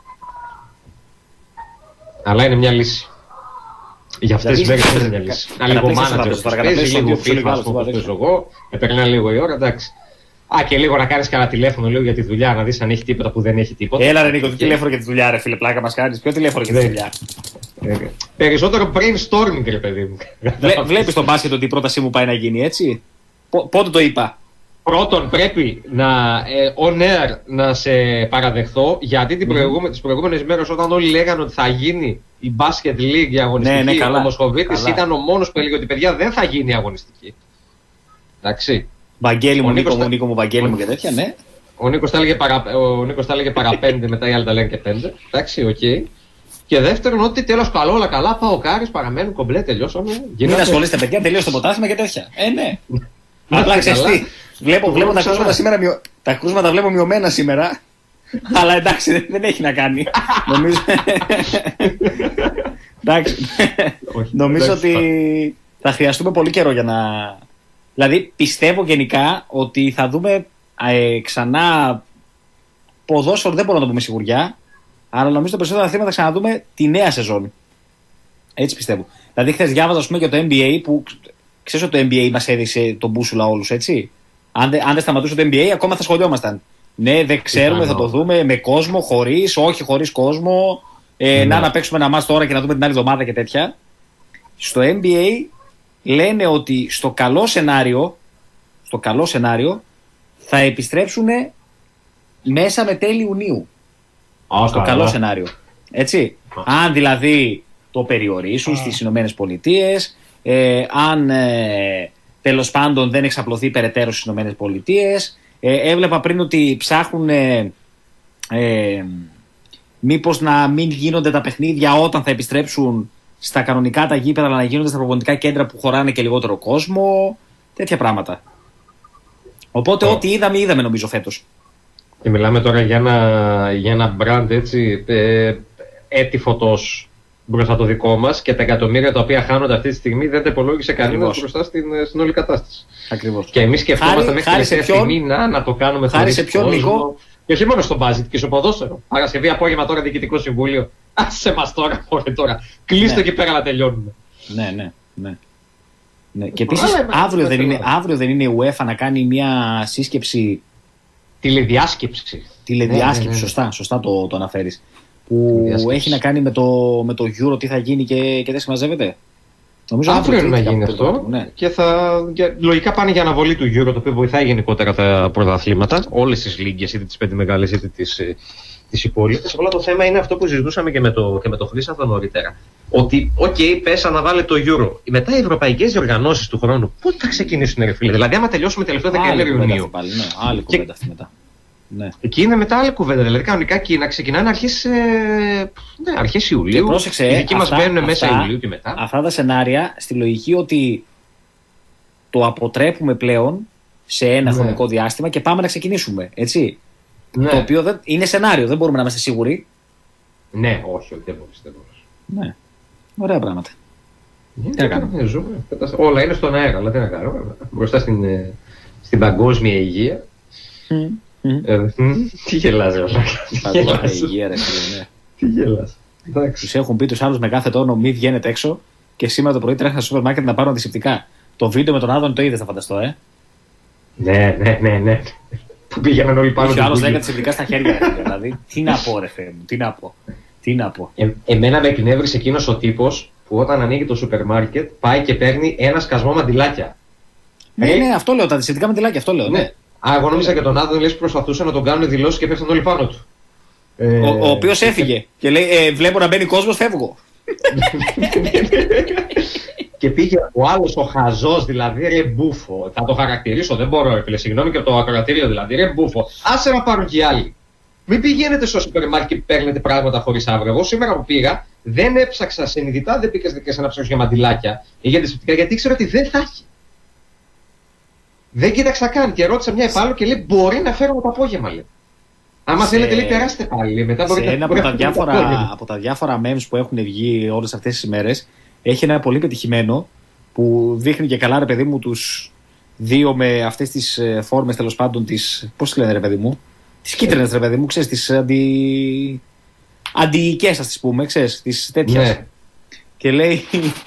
Speaker 1: Αλλά είναι μια λύση. Για αυτές τις μέρες είναι μια λύση. Να λίγο μάνατζερ, λίγο FIFA, όπως παίζω εγώ, περνάει λίγο η ώρα, εντάξει. Και λίγο να κάνεις κανένα τηλέφωνο λίγο για τη δουλειά, να δεις αν έχει τίποτα που δεν έχει τίποτα.
Speaker 2: Έλα ρε Νίκο, τι τηλέφωνο για τη δουλειά, ρε φίλε, πλάκα μας κάνεις? Ποιο τηλέφωνο για τη δουλειά?
Speaker 1: Περισσότερο brainstorming, ρε παιδί μου.
Speaker 2: Βλέπεις τον μπάσκετ ότι η πρότασή μου πάει να γίνει, έτσι? Πότε το είπα?
Speaker 1: Πρώτον, πρέπει on air να σε παραδεχθώ, γιατί τις προηγούμενες μέρες όταν όλοι λέγανε ότι θα γίνει η Basket League η αγωνιστική, ο Μοσχοβίτης ήταν ο μόνος που έλεγε ότι παιδιά δεν θα γίνει η αγωνιστική. Εντάξει.
Speaker 2: Βαγγέλη μου, Νίκο μου, Βαγγέλη μου και τέτοια, ναι.
Speaker 1: Ο Νίκος τα έλεγε παρά 5, μετά οι άλλοι τα λένε και 5. Εντάξει, οκ. Και δεύτερον, ότι τέλος καλό, όλα καλά, πάω Κάρις, παραμένουν κομπλέ, τελειώσαμε.
Speaker 2: Μην ασχολείστε, παιδιά, τελείωσε το ποτάσμα και τέτοια. Ναι. Απλά ξέρεις τι, βλέπω τα κρούσματα σήμερα, τα κρούσματα βλέπω μειωμένα σήμερα, αλλά εντάξει, δεν έχει να κάνει. Νομίζω ότι θα χρειαστούμε πολύ καιρό για να... Δηλαδή πιστεύω γενικά ότι θα δούμε ξανά ποδόσφαιρο, δεν μπορώ να το πούμε σιγουριά, αλλά νομίζω το περισσότερο θα ξαναδούμε τη νέα σεζόν. Έτσι πιστεύω. Δηλαδή χθες διάβαζα, ας πούμε, για το NBA που ξέρεις ότι το NBA μας έδειξε τον μπούσουλα όλους, έτσι. Αν δεν σταματούσε το NBA, ακόμα θα σχολιόμασταν. Ναι, δεν ξέρουμε, θα το δούμε με κόσμο, χωρίς, όχι χωρίς κόσμο. Να παίξουμε ένα μάτς τώρα και να δούμε την άλλη εβδομάδα και τέτοια. Στο NBA λένε ότι στο καλό σενάριο θα επιστρέψουν μέσα με τέλη Ιουνίου. Στο καλό σενάριο. Έτσι. Αν δηλαδή το περιορίσουν στις Ηνωμένες Πολιτείες, αν τέλος πάντων δεν εξαπλωθεί περαιτέρω στις Ηνωμένες Πολιτείες. Έβλεπα πριν ότι ψάχνουν μήπως να μην γίνονται τα παιχνίδια όταν θα επιστρέψουν στα κανονικά τα γήπεδα, αλλά να γίνονται στα προπονητικά κέντρα που χωράνε και λιγότερο κόσμο. Τέτοια πράγματα. Οπότε ό,τι είδαμε νομίζω φέτος.
Speaker 1: Και μιλάμε τώρα για ένα brand έτσι έτυφωτος μπροστά το δικό μας και τα εκατομμύρια τα οποία χάνονται αυτή τη στιγμή δεν τα υπολόγισε κανένας μπροστά στην όλη κατάσταση.
Speaker 2: Ακριβώς.
Speaker 1: Και εμείς σκεφτόμαστε μέχρι τελευταία στιγμή να το κάνουμε
Speaker 2: χωρίς κόσμο.
Speaker 1: Και όχι μόνο στο μπάζιτ και στο ποδόσφαιρο. Παρασκευή απόγευμα τώρα Διοικητικό Συμβούλιο. Άσε μας τώρα. Κλείστο και πέρα να τελειώνουμε.
Speaker 2: Ναι. Και επίσης αύριο δεν είναι η UEFA να κάνει μια σύσκεψη.
Speaker 1: Τηλεδιάσκεψη.
Speaker 2: Σωστά το αναφέρεις. Που έχει να κάνει με το Euro, τι θα γίνει και δεν συμμαζεύεται.
Speaker 1: Νομίζω αύριο είναι να γίνει αυτό. Ναι. Και λογικά πάνε για αναβολή του Euro, το οποίο βοηθάει γενικότερα τα πρωταθλήματα. Όλες τις λίγκες, είτε τις 5 μεγάλες είτε τις υπόλοιπες. Απλά το θέμα είναι αυτό που συζητούσαμε και με το Χρήστο νωρίτερα. ότι, πες αναβάλε το Euro. Μετά οι ευρωπαϊκές διοργανώσεις του χρόνου, πότε θα ξεκινήσουν, ρε φίλε? Δηλαδή, άμα τελειώσουμε τελευταίο δεκαήμερο Ιουνίου.
Speaker 2: Άλλη κουβέντα αυτή μετά. Ναι.
Speaker 1: Εκεί είναι μετά άλλη κουβέντα. Δηλαδή, κανονικά Κίνα ξεκινάνε αρχές Ιουλίου.
Speaker 2: Πρόσεξε,
Speaker 1: οι δικοί μας μπαίνουν μέσα Ιουλίου και μετά.
Speaker 2: Αυτά τα σενάρια στη λογική ότι το αποτρέπουμε πλέον σε ένα χρονικό διάστημα και πάμε να ξεκινήσουμε. Έτσι. Ναι. Το οποίο είναι σενάριο, δεν μπορούμε να είμαστε σίγουροι.
Speaker 1: Ναι, όχι, δεν μπορείς.
Speaker 2: Ναι. Ωραία πράγματα.
Speaker 1: Τι να κάνουμε. Όλα είναι στον αέρα, αλλά τι να κάνουμε. Μπροστά στην παγκόσμια υγεία. Τι γελάς,
Speaker 2: παγκόσμια υγεία, ρε φίλε.
Speaker 1: Τι γελάς.
Speaker 2: Τους έχουν πει τους άλλους με κάθε τόνο μη βγαίνετε έξω και σήμερα το πρωί τρέχα στο σούπερ μάρκετ να πάρουν αντισηπτικά. Το βίντεο με τον Άδωνη το είδες, θα φανταστώ,
Speaker 1: Ναι. Που πήγαιναν όλοι πάνω.
Speaker 2: Είχε άλλος 10 αντισηπτικά στα χέρια, δηλαδή. Τι να πω, ρε φίλε μου, τι να πω.
Speaker 1: Εμένα με εκνεύρισε εκείνος ο τύπος που όταν ανοίγει το σούπερ μάρκετ πάει και παίρνει ένα σκασμό μαντιλάκια.
Speaker 2: Ναι, αυτό λέω, τα αντισηπτικά μαντιλάκια, αυτό λέω. Ναι.
Speaker 1: Εγώ νόμιζα και τον Άδων λες προσπαθούσαν να τον κάνουν δηλώσεις και πέφτουν όλοι πάνω του.
Speaker 2: Ο οποίος έφυγε και λέει: βλέπω να μπαίνει κόσμος, φεύγω.
Speaker 1: Και πήγε ο άλλος ο χαζός, δηλαδή ρε μπούφο. Θα το χαρακτηρίσω, δεν μπορώ, φίλε. Συγγνώμη και το ακροατήριο, δηλαδή ρε μπούφο. Άσε να πάρουν και οι άλλοι. Μην πηγαίνετε στο σούπερ μάρκετ και παίρνετε πράγματα χωρίς αύριο. Εγώ σήμερα που πήγα δεν έψαξα συνειδητά, δεν πήγα σε ένα ψάξω για μαντιλάκια ή για αντισηπτικά, γιατί ήξερα ότι δεν θα έχει. Δεν κοίταξα καν και ρώτησα μια υπάλληλο και λέει: μπορεί να φέρω το απόγευμα, λέει. Άμα θέλετε, λέει, περάστε πάλι. Μετά
Speaker 2: σε ένα από τα διάφορα memes που έχουν βγει όλες αυτές τις ημέρες, έχει ένα πολύ πετυχημένο που δείχνει και καλά, ρε παιδί μου, τους δύο με αυτές τις φόρμες, τέλος πάντων, πώς λένε, ρε παιδί μου, τις κίτρινες, ρε παιδί μου, ξέρεις, τις αντιοικές, ας τις πούμε, ξέρεις, τις τέτοιες. Ναι. Και λέει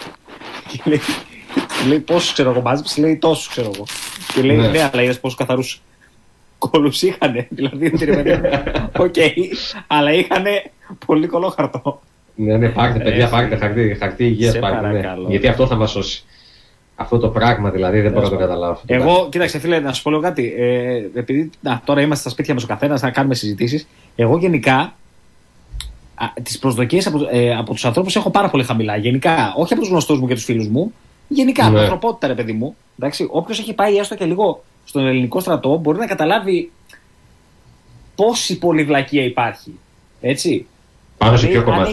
Speaker 2: πόσους ξέρω εγώ μάζεψες, λέει τόσους ξέρω εγώ. Και λέει ναι, αλλά είδες πόσους καθαρούς κόλλους είχανε. Δηλαδή, οκ, αλλά είχανε πολύ κολόχαρτο.
Speaker 1: Ναι, πάρτε παιδιά, πάρτε χαρτί υγείας, πάρτε. Γιατί αυτό θα μας σώσει. Αυτό το πράγμα δηλαδή δεν μπορώ να το καταλάβω.
Speaker 2: Εγώ, κοίταξε φίλε, να σου πω λίγο κάτι. Επειδή τώρα είμαστε στα σπίτια μας ο καθένας, θα κάνουμε συζητήσεις. Εγώ γενικά τις προσδοκίες από τους ανθρώπους έχω πάρα πολύ χαμηλά. Γενικά, όχι από τους γνωστούς μου και τους φίλους μου. Γενικά, από την ανθρωπότητα, ρε παιδί μου. Όποιος έχει πάει έστω και λίγο στον ελληνικό στρατό μπορεί να καταλάβει πόση πολυβλακία υπάρχει. Έτσι.
Speaker 1: Πάνω σε ποιο κομμάτι?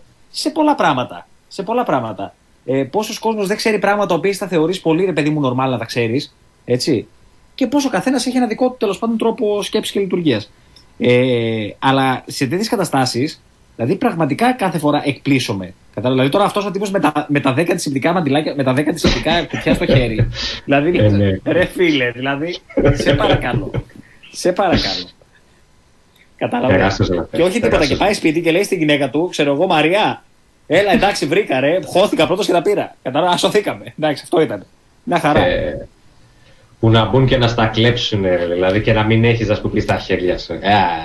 Speaker 2: Σε πολλά πράγματα. Πόσος κόσμος δεν ξέρει πράγματα που θα θεωρείς πολύ, ρε παιδί μου, normal να τα ξέρεις. Έτσι. Και πόσο καθένας έχει ένα δικό του, τέλος πάντων, τρόπο σκέψης και λειτουργίας. Αλλά σε τέτοιες καταστάσεις, δηλαδή πραγματικά κάθε φορά εκπλήσωμαι. Δηλαδή τώρα αυτός ο τύπος με τα 10 αντισηπτικά μαντιλάκια, με τα 10 αντισηπτικά κουτιά στο χέρι. Δηλαδή, ρε φίλε, δηλαδή, σε παρακαλώ. Κατάλαβα. Και όχι τίποτα. Και πάει σπίτι και λέει στην γυναίκα του, ξέρω εγώ, Μαριά, έλα εντάξει, βρήκα ρε, χώθηκα πρώτος και τα πήρα. Κατάλαβα, σωθήκαμε. Εντάξει, αυτό ήταν. Μια χαρά.
Speaker 1: Που να μπουν και να στα κλέψουν, δηλαδή, και να μην έχεις να σκουπεί στα χέρια σου.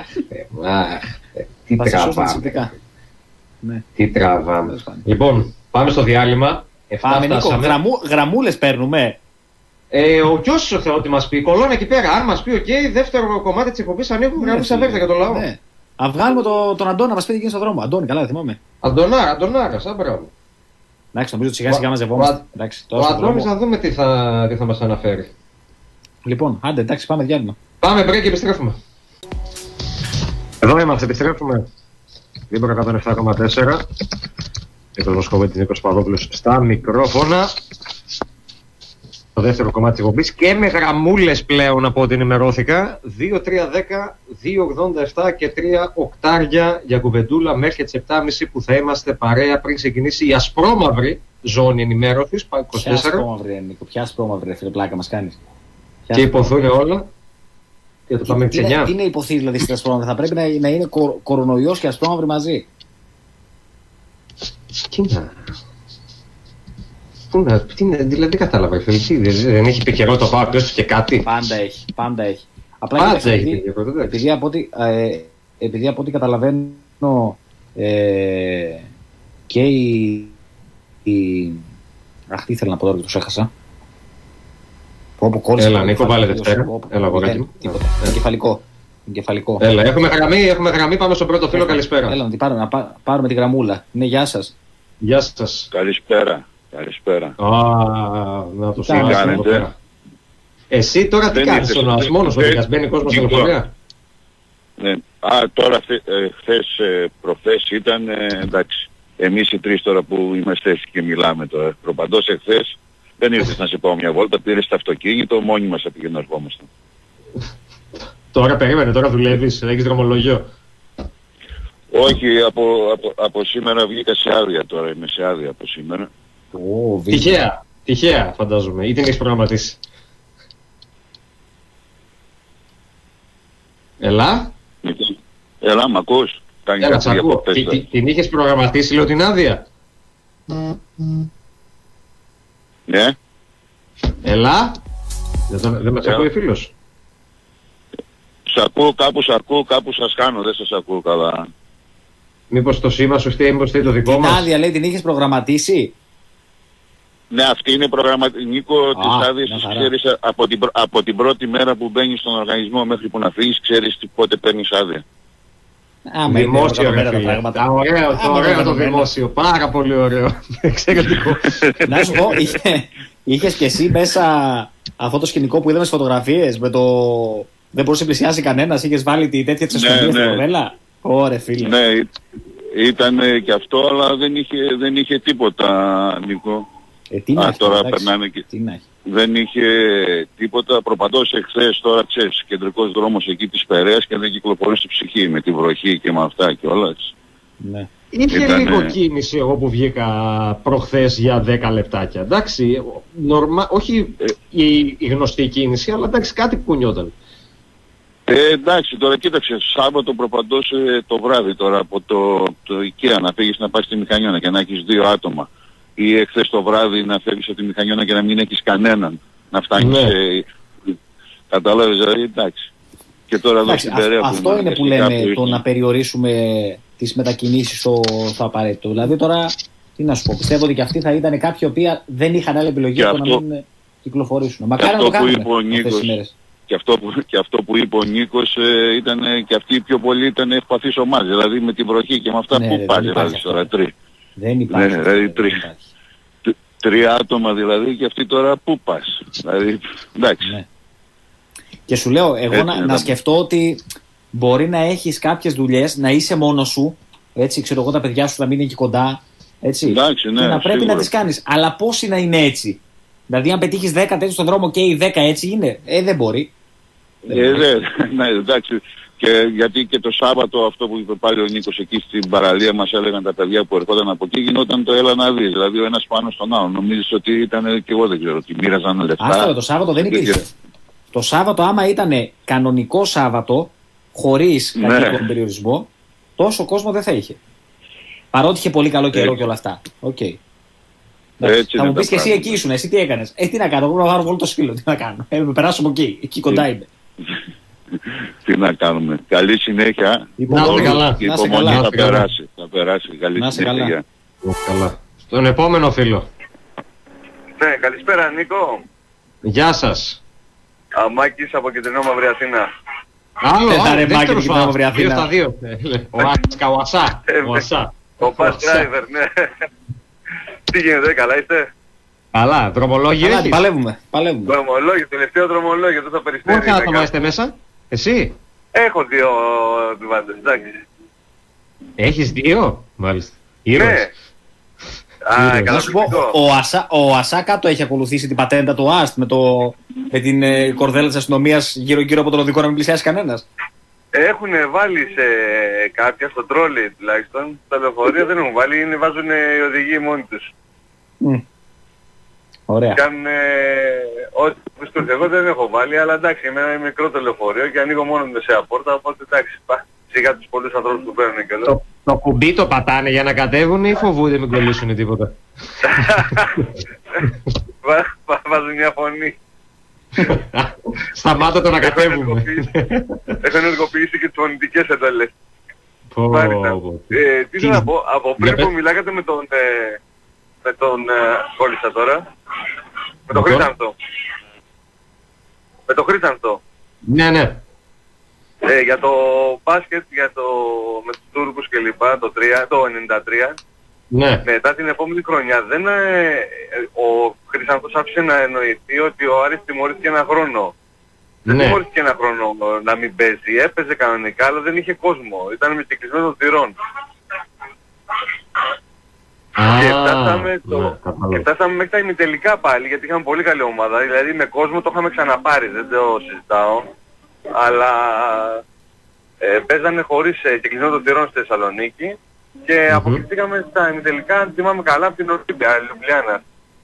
Speaker 1: Τι τραβάμε. Τι τραβάμε. Λοιπόν, πάμε στο διάλειμμα.
Speaker 2: Πάμε, Νίκο, γραμμούλες παίρνουμε.
Speaker 1: Ο Κιώσος θέλω ότι μας πει, κολώνα εκεί πέρα. Αν μας πει, δεύτερο κομμάτι της εκπομπής ανοίγουμε γραμμές αβέρτα για το λαό.
Speaker 2: Ναι. Αν βγάλουμε τον Αντώνα, μας πει τι γίνει στον δρόμο. Αντώνη, καλά, δεν θυμάμαι.
Speaker 1: Αντωνάρα, σαν μπράβο.
Speaker 2: Εντάξει, νομίζω ότι σιγά σιγά μαζευόμαστε.
Speaker 1: Ο Αντώνης να δούμε τι θα μας αναφέρει.
Speaker 2: Λοιπόν, άντε, εντάξει, πάμε διάλειμμα.
Speaker 1: Πάμε break και επιστρέφουμε. Εδώ είμαστε, επιστρέφουμε. Δήμο 107,4. Και το Μοσχοβέτη Νίκος Παδόπουλος στα μικρόφωνα. Το δεύτερο κομμάτι της εκπομπής και με γραμμούλες πλέον από ό,τι ενημερώθηκα. 2, 3, 10, 2, 87 και 3 οκτάρια για κουβεντούλα μέχρι τις 7.30 που θα είμαστε παρέα πριν ξεκινήσει η ασπρόμαυρη ζώνη ενημέρωσης. 24.
Speaker 2: Ποια ασπρόμαυρη, Νίκο, ποια ασπρόμαυρη, φίλε, πλάκα μας κάνεις.
Speaker 1: Και υποθούν όλα. Και το πάμε
Speaker 2: τι είναι υποθεί δηλαδή στην ασπρόμαυρη, θα πρέπει να είναι κορονοϊός και ασπρόμαυρη μαζί.
Speaker 1: Τι είναι, δηλαδή κατάλαβα, δεν έχει πικερό το πάω πίσω και κάτι.
Speaker 2: Πάντα έχει. Απλά επειδή από ό,τι καταλαβαίνω και αχ, τι ήθελα να πω τώρα και τους έχασα.
Speaker 1: Έλα, Νίκο, βάλε Δευτέρα. Έλα, εγώ κάτι.
Speaker 2: Εγκεφαλικό.
Speaker 1: Έλα, έχουμε γραμμή, πάμε στον πρώτο φίλο, καλησπέρα.
Speaker 2: Έλα, να πάρουμε τη γραμμούλα. Ναι, γεια σας.
Speaker 1: Γεια σας.
Speaker 3: Καλησπέρα.
Speaker 1: Να το κάνετε. Εσύ τώρα τι κάνεις στον ΑΣ, μόνος ο Δίκας, μπαίνει κόσμος στην λεωφορεία.
Speaker 3: Ναι. Τώρα χθες προχθές ήταν, εντάξει, εμείς οι τρεις τώρα που είμαστε έτσι και μιλάμε τώρα. Προπαντός εχθές δεν ήρθες να σε πάω μια βόλτα, πήρες το αυτοκίνητο, μόνοι μας από εκεί να ερχόμαστε.
Speaker 1: Τώρα περίμενε, τώρα δουλεύεις, έχεις δρομολόγιο.
Speaker 3: Όχι, από σήμερα βγήκα σε άδεια τώρα, είμαι σε άδεια από σήμερα.
Speaker 1: Τυχαία φαντάζομαι, ή την έχεις προγραμματίσει.
Speaker 3: Έλα, μ' ακούς?
Speaker 1: Έλα, σ' ακούω. Την είχες προγραμματίσει, λέω, την άδεια.
Speaker 3: Ναι.
Speaker 1: Έλα. Δεν μας ακούει φίλος.
Speaker 3: Σ' ακούω, κάπου σας κάνω, δεν σας ακούω καλά.
Speaker 1: Μήπως το σήμα σου φταίει, μήπως φταίει το δικό μας.
Speaker 2: Την άδεια, λέει, την είχες προγραμματίσει.
Speaker 3: Ναι, αυτή είναι προγραμματική. Νίκο, τις άδειες τις ξέρεις από την πρώτη μέρα που μπαίνεις στον οργανισμό μέχρι που να φύγεις, ξέρεις πότε παίρνεις άδεια.
Speaker 1: Δημόσιο, ρε φίλε. Ωραίο το δημόσιο, πάρα πολύ ωραίο. Εξαιρετικό.
Speaker 2: Να σου πω, είχες και εσύ μέσα αυτό το σκηνικό που είδαμε στις φωτογραφίες με το δεν μπορούσε να πλησιάσει κανένας, είχες βάλει τη τέτοια της αστυνομίας στην κοπέλα. Ωραία, φίλε.
Speaker 3: Ναι, ήταν και αυτό, αλλά δεν είχε τίποτα, Νίκο. Τώρα περνάμε και... Δεν είχε τίποτα. Προπαντός εχθές, τώρα ξέρεις, κεντρικός δρόμος εκεί της Περαίας και δεν κυκλοφορεί στη ψυχή με τη βροχή και με αυτά και όλα.
Speaker 2: Ναι.
Speaker 1: Είχε λίγο κίνηση εγώ που βγήκα προχθές για 10 λεπτάκια. Εντάξει, όχι η γνωστή κίνηση, αλλά εντάξει, κάτι κουνιόταν.
Speaker 3: Εντάξει, τώρα κοίταξε, Σάββατο προπαντός το βράδυ τώρα από το IKEA να φύγεις να πας στη Μηχανιώνα και να έχεις 2 άτομα. Ή εχθές το βράδυ να φεύγεις από τη Μηχανιώνα και να μην έχεις κανέναν. Να φτάνεις καταλάβεις, δηλαδή, εντάξει. Και τώρα εδώ στην Περαία
Speaker 2: αυτό είναι που λέμε, το να περιορίσουμε τις μετακινήσεις στο απαραίτητο. Δηλαδή τώρα, τι να σου πω, πιστεύω ότι και αυτοί θα ήταν κάποιοι οι οποίοι δεν είχαν άλλη επιλογή από να μην κυκλοφορήσουν. Μακάρι να το κάνουμε αυτές τις μέρες.
Speaker 3: Και αυτό που είπε ο Νίκος ήταν και αυτοί οι πιο πολλοί ήταν ευπαθείς ομάδες. Δηλαδή με την βροχή και με αυτά που πάνε δηλαδή τώρα τρεις.
Speaker 2: Δεν υπάρχει.
Speaker 3: Ναι, δηλαδή 3 άτομα δηλαδή και αυτοί τώρα πού πας. Δηλαδή, εντάξει.
Speaker 2: Ναι. Και σου λέω, εγώ να σκεφτώ ότι μπορεί να έχεις κάποιες δουλειές, να είσαι μόνος σου, έτσι, ξέρω εγώ τα παιδιά σου να μην είναι εκεί κοντά, έτσι,
Speaker 3: εντάξει, ναι,
Speaker 2: και να πρέπει
Speaker 3: σίγουρα
Speaker 2: να τις κάνεις. Αλλά πώς είναι να είναι έτσι. Δηλαδή αν πετύχεις 10 τέτοιους στον δρόμο και οι 10 έτσι είναι, δεν μπορεί.
Speaker 3: Ναι, εντάξει. Και γιατί και το Σάββατο αυτό που είπε πάλι ο Νίκος εκεί στην παραλία μας έλεγαν τα παιδιά που ερχόταν από εκεί, γινόταν το έλα να δεις. Δηλαδή ο ένας πάνω στον άλλον. Νομίζεις ότι ήταν και εγώ δεν ξέρω, ότι μοίραζαν λεφτά.
Speaker 2: Άστα, το Σάββατο δεν υπήρχε. Το Σάββατο άμα ήταν κανονικό Σάββατο, χωρίς κάποιο περιορισμό, τόσο κόσμο δεν θα είχε. Παρότι είχε πολύ καλό καιρό και όλα αυτά. Okay. Θα μου πεις και εσύ εκεί ήσουν, εσύ τι έκανες. Τι να κάνω, εγώ να πάρω πολύ το σκύλο, τι να κάνω. Με περάσω από εκεί κοντά είμαι.
Speaker 3: Τι να κάνουμε. Καλή συνέχεια.
Speaker 1: Να είστε καλά.
Speaker 3: Η υπομονή θα περάσει. Καλή συνέχεια.
Speaker 1: Καλά. Στον επόμενο φίλο.
Speaker 4: Ναι, καλησπέρα Νίκο.
Speaker 1: Γεια σας.
Speaker 4: Μάκης από Κεντρινό Μαύρη Αθήνα.
Speaker 1: Άλλο, δεύτερος ο 2-2. Ο Ασά.
Speaker 4: Ο Bus Driver, ναι. Τι γίνεται, καλά είστε?
Speaker 1: Καλά, δρομολόγιο έχεις?
Speaker 2: Παλεύουμε.
Speaker 4: Δρομολόγιο, τελευταίο δρομολόγιο, δεν θα περιστέρει.
Speaker 1: Πόσα άτομα είστε μέσα, εσύ?
Speaker 4: Έχω 2 επιβάτες, εντάξει.
Speaker 1: Έχεις 2, μάλιστα.
Speaker 4: Ναι.
Speaker 2: Να σου πω, ο Ασά κάτω έχει ακολουθήσει την πατέντα του ΑΣΤ με την κορδέλα της αστυνομίας γύρω-γύρω από τον οδικό να μην πλησιάσει κανένας.
Speaker 4: Έχουν βάλει σε κάποια, στο τρόλι τουλάχιστον, τα λεωφορεία δεν έχουν βάλει, βάζουν οι οδηγοί μόνοι τους.
Speaker 2: Ωραία.
Speaker 4: Κάνουν ό,τι πιστεύω. Εγώ δεν έχω βάλει, αλλά εντάξει, είμαι μικρό το λεωφορείο και ανοίγω μόνο μεσαία πόρτα, οπότε εντάξει, σιγά τους πολλούς ανθρώπους που παίρνουν και εδώ.
Speaker 1: Το κουμπί το πατάνε για να κατέβουν ή φοβούνται μην κολλήσουν τίποτα?
Speaker 4: Βάζουν μια φωνή.
Speaker 1: Σταμάτα το να κατέβουμε.
Speaker 4: Έχω ενεργοποιήσει και τις φωνητικές εντολές. Τι θέλω να πω, από πριν που μιλάγατε με τον κόλλησα τώρα, με τον Χρήσανθο. Με τον Χρήσανθο.
Speaker 1: Ναι.
Speaker 4: Για το μπάσκετ, με τους Τούρκους και λοιπά, το 93,
Speaker 1: Ναι.
Speaker 4: Μετά την επόμενη χρονιά ο Χρυσάνθος άφησε να εννοηθεί ότι ο Άρης τιμωρήθηκε ένα χρόνο.
Speaker 1: Ναι.
Speaker 4: Δεν τιμωρήθηκε ένα χρόνο να μην παίζει. Έπαιζε κανονικά, αλλά δεν είχε κόσμο. Ήταν με κυκλισμένο των θυρών. Και φτάσαμε μέχρι τα ημιτελικά πάλι, γιατί είχαμε πολύ καλή ομάδα. Δηλαδή με κόσμο το είχαμε ξαναπάρει, δεν το συζητάω. Αλλά παίζανε χωρίς κυκλισμένο των θυρών στη Θεσσαλονίκη. Και αποκλειστήκαμε στα ημιτελικά, αν θυμάμαι καλά, από την Λιουμπλιάνα.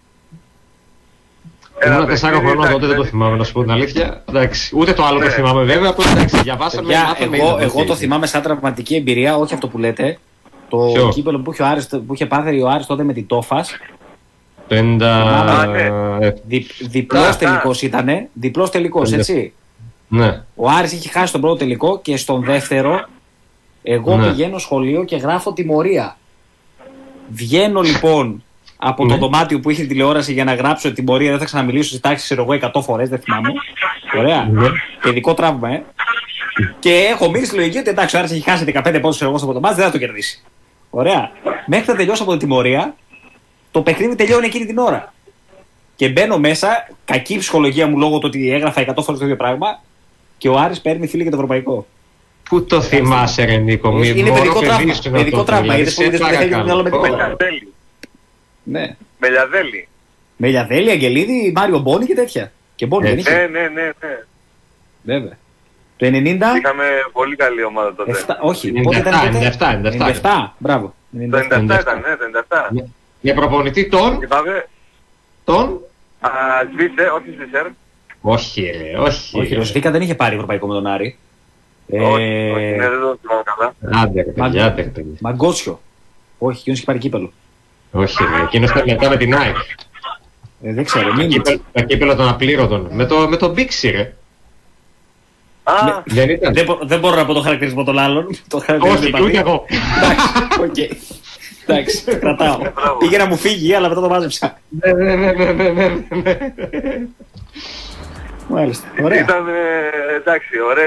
Speaker 1: Ήμουν 4 χρονών τότε, δεν το θυμάμαι να σου πω την αλήθεια. Εντάξει, ούτε το άλλο το θυμάμαι βέβαια. Απλώς εντάξει, διαβάσαμε.
Speaker 2: Εγώ το θυμάμαι σαν τραυματική εμπειρία, όχι αυτό που λέτε. Το κύπελλο που είχε πάθει ο Άρης τότε με την Τόφας. Διπλός τελικός ήτανε. Διπλός τελικός, έτσι.
Speaker 1: Ναι.
Speaker 2: Ο Άρης είχε χάσει τον πρώτο τελικό και στον δεύτερο εγώ πηγαίνω σχολείο και γράφω τιμωρία. Βγαίνω λοιπόν από το δωμάτιο που είχε τηλεόραση για να γράψω τιμωρία. Δεν θα ξαναμιλήσω στις τάξεις, ξέρω εγώ, 100 φορές, δεν θυμάμαι. Ωραία. Παιδικό τραύμα, Και έχω μείνει στη λογική ότι εντάξει, ο Άρης έχει χάσει 15 πόντους εγώ από το μάτς, δεν θα το κερδίσει. Ωραία. Μέχρι να τελειώσω από την τιμωρία, το παιχνίδι τελειώνει εκείνη την ώρα. Και μπαίνω μέσα, κακή ψυχολογία μου λόγω του ότι έγραφα 100 φορές το ίδιο πράγμα, και ο Άρης παίρνει φίλη για το ευρωπαϊκό.
Speaker 1: Πού το θυμάσαι, ρε Νίκο,
Speaker 2: είναι παιδικό τραύμα. Είδες που δεν έχει το μυαλό με τίποτα. Ναι. Μελιαδέλη, Αγγελίδη, Μάριο Μπόνι και τέτοια. Και Μπόνι δεν είχε.
Speaker 4: Ναι.
Speaker 2: Βέβαια. Το 90.
Speaker 4: Είχαμε πολύ καλή ομάδα τότε.
Speaker 2: Όχι, πότε ήταν τότε? 97. Μπράβο.
Speaker 4: Το 97 ήταν, ναι, το 97.
Speaker 1: Για προπονητή τον.
Speaker 4: Όχι Σβίσερ.
Speaker 1: Όχι.
Speaker 2: Ο Σβίκα δεν είχε πάρει ευρωπαϊκό με τον Άρη.
Speaker 4: Όχι, δεν το θυμάμαι καλά.
Speaker 1: Άντε,
Speaker 2: Μαγκότσιο. Όχι, εκείνος είχε πάρει κύπελλο.
Speaker 1: Όχι, εκείνος ήταν μετά με την ΑΕΚ.
Speaker 2: Δεν ξέρω.
Speaker 1: Τα κύπελλα των απλήρωτων. Με τον Μπίξη, ρε. Δεν ήταν.
Speaker 2: Δεν μπορώ να πω το χαρακτηρισμό των άλλων.
Speaker 1: Όχι, ούτε εγώ.
Speaker 2: Εντάξει, κρατάω. Πήγε να μου φύγει, αλλά μετά το μάζεψα.
Speaker 1: Ναι.
Speaker 2: Μάλιστα, ωραία.
Speaker 4: Ήταν, εντάξει, ωραίες.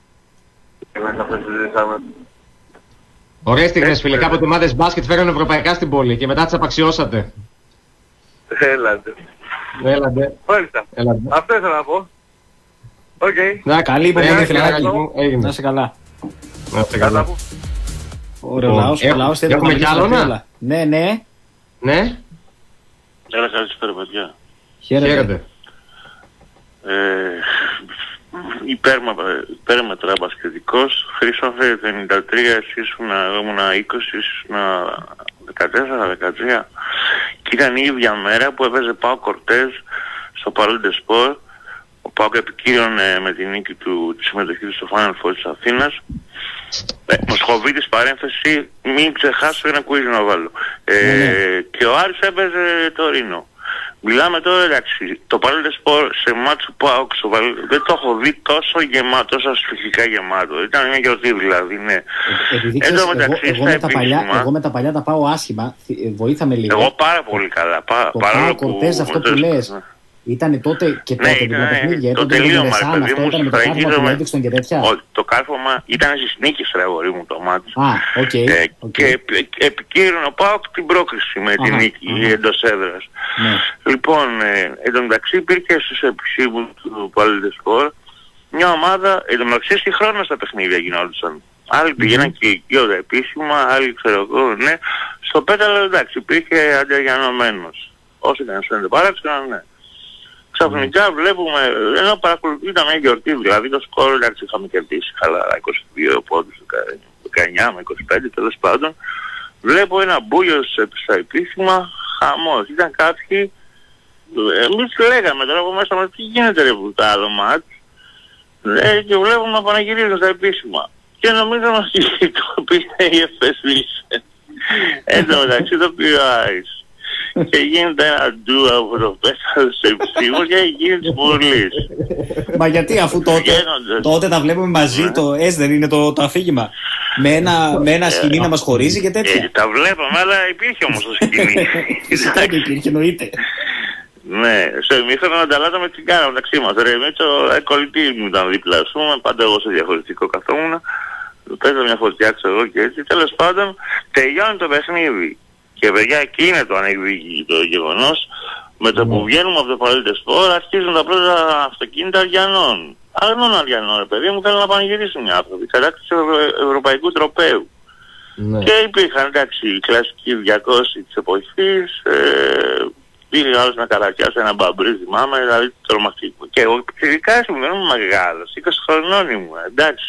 Speaker 1: Ωραίες στιγμές, φίλε. Κάποτε ομάδες μπάσκετ φέρανε ευρωπαϊκά στην πόλη και μετά τις απαξιώσατε.
Speaker 4: Έλατε. Μάλιστα. Αυτό ήθελα να πω. Οκ.
Speaker 2: Καλή υπομονή, φιλαράκι. Να είσαι καλά. Ωραίο λαός.
Speaker 1: Έχουμε κι άλλο,
Speaker 2: ναι.
Speaker 5: Έλα, καλησπέρα, παιδιά.
Speaker 1: Χαίρετε.
Speaker 5: Υπέρμετρα μπασκετικός. Χρήσοφε 93, εσύ ήμουν 20, ήσουν 14-13. Και ήταν η ίδια μέρα που έπαιζε Πάο Κορτέζ στο Παρόντε Σπορ. Ο Πάοκ επικύρωνε με την νίκη του τη συμμετοχή του στο Final Four της Αθήνας. Μοσχοβίτης παρένθεση, μην ξεχάσω ένα quiz να βάλω. Και ο Άρης έπαιζε το Ρήνο. Μιλάμε τώρα, εντάξει, το Παρόντε Σπορ σε μάτσο Πάοκ δεν το έχω δει τόσο γεμάτο, τόσο αστοιχικά γεμάτο. Ήταν μια γιορτή δηλαδή, ναι.
Speaker 2: Εγώ με τα παλιά τα πάω άσχημα, βοήθαμε λίγο.
Speaker 5: Εγώ πάρα πολύ καλά.
Speaker 2: Το Πάο Κορτέζ, αυτό που λες. Ήτανε τότε και τότε τα παιχνίδια,
Speaker 5: το τελείωμα,
Speaker 2: αυτό ήταν με το κάρφωμα που έδειξαν και τέτοια.
Speaker 5: Το κάρφωμα ήταν στις νίκες, ρε αγόρι μου, το μάτι.
Speaker 2: Και
Speaker 5: επικύρωνε ο ΠΑΟΚ την πρόκριση με την νίκη εντός έδρας. Λοιπόν, εν τω μεταξύ υπήρχε στους επισήμους του Παρόντε Σπορ μια ομάδα, εν τω μεταξύ συγχρόνως τα παιχνίδια γινόντουσαν. Άλλοι πήγαιναν και εκεί όλα επίσημα, άλλοι ξέρω εγώ, ναι. Στο πέταλο εντάξει, υπήρχε αντιαγιανωμένος. Όσο και να σου φαίνεται παράξενο, ναι. Ξαφνικά βλέπουμε, ενώ ήταν μια γιορτή, δηλαδή το σκορ, εντάξει, είχαμε κερδίσει καλά 22 πόντους, 19 με 25 τέλος πάντων. Βλέπω ένα μπούλιο στα επίσημα, χαμός. Ήταν κάποιοι, εμείς λέγαμε τώρα από μέσα μας, τι γίνεται ρε που τα άλλο μάτς. Και βλέπουμε να παναγυρίζουν στα επίσημα. Και νομίζω ότι το πήγε η ΕΦΕΣ Βίλσεν. Εν τω μεταξύ το πήγε ο Άρης. Και γίνεται ένα ντου από το πέταλο σε επισήμους και γίνεται σπουρλής.
Speaker 2: Μα γιατί αφού τότε τα βλέπουμε μαζί, το δεν είναι το αφήγημα. Με ένα σκηνή να μας χωρίζει και τέτοια.
Speaker 5: Τα βλέπαμε, αλλά υπήρχε όμως το σκηνή.
Speaker 2: Φυσικά και υπήρχε, εννοείται.
Speaker 5: Ναι, στο ημίχρονο ανταλλάσσαμε τσιγκάρα μεταξύ μας. Ρε Μίτσο, κολλητή μου ήταν δίπλα, ας πούμε, πάντα εγώ σε διαφορετικό καθόμουν. Παίζα μια φωτιά, ξέρω εγώ και έτσι. Τέλος πάντων, τελειώνει το παιχνίδι. Και παιδιά εκεί είναι το ανεκδίκητο το γεγονός. Με το που βγαίνουμε από το Παλαιτεσπόρ αρχίζουν τα πρώτα αυτοκίνητα Αριανών. Αγνών Αριανών, ρε παιδί μου, θέλουν να πανηγυρίσουν οι άνθρωποι. Κατάκτηση ευρωπαϊκού τροπαίου. Ναι. Και υπήρχαν, εντάξει, οι κλασικοί 200 της εποχής, πήγε άλλος να καρακιάσει ένα μπαμπρί, θυμάμαι, δηλαδή τρομακτικό. Και εγώ ειδικά ήμουν μεγάλος, 20 χρονών ήμουν, εντάξει,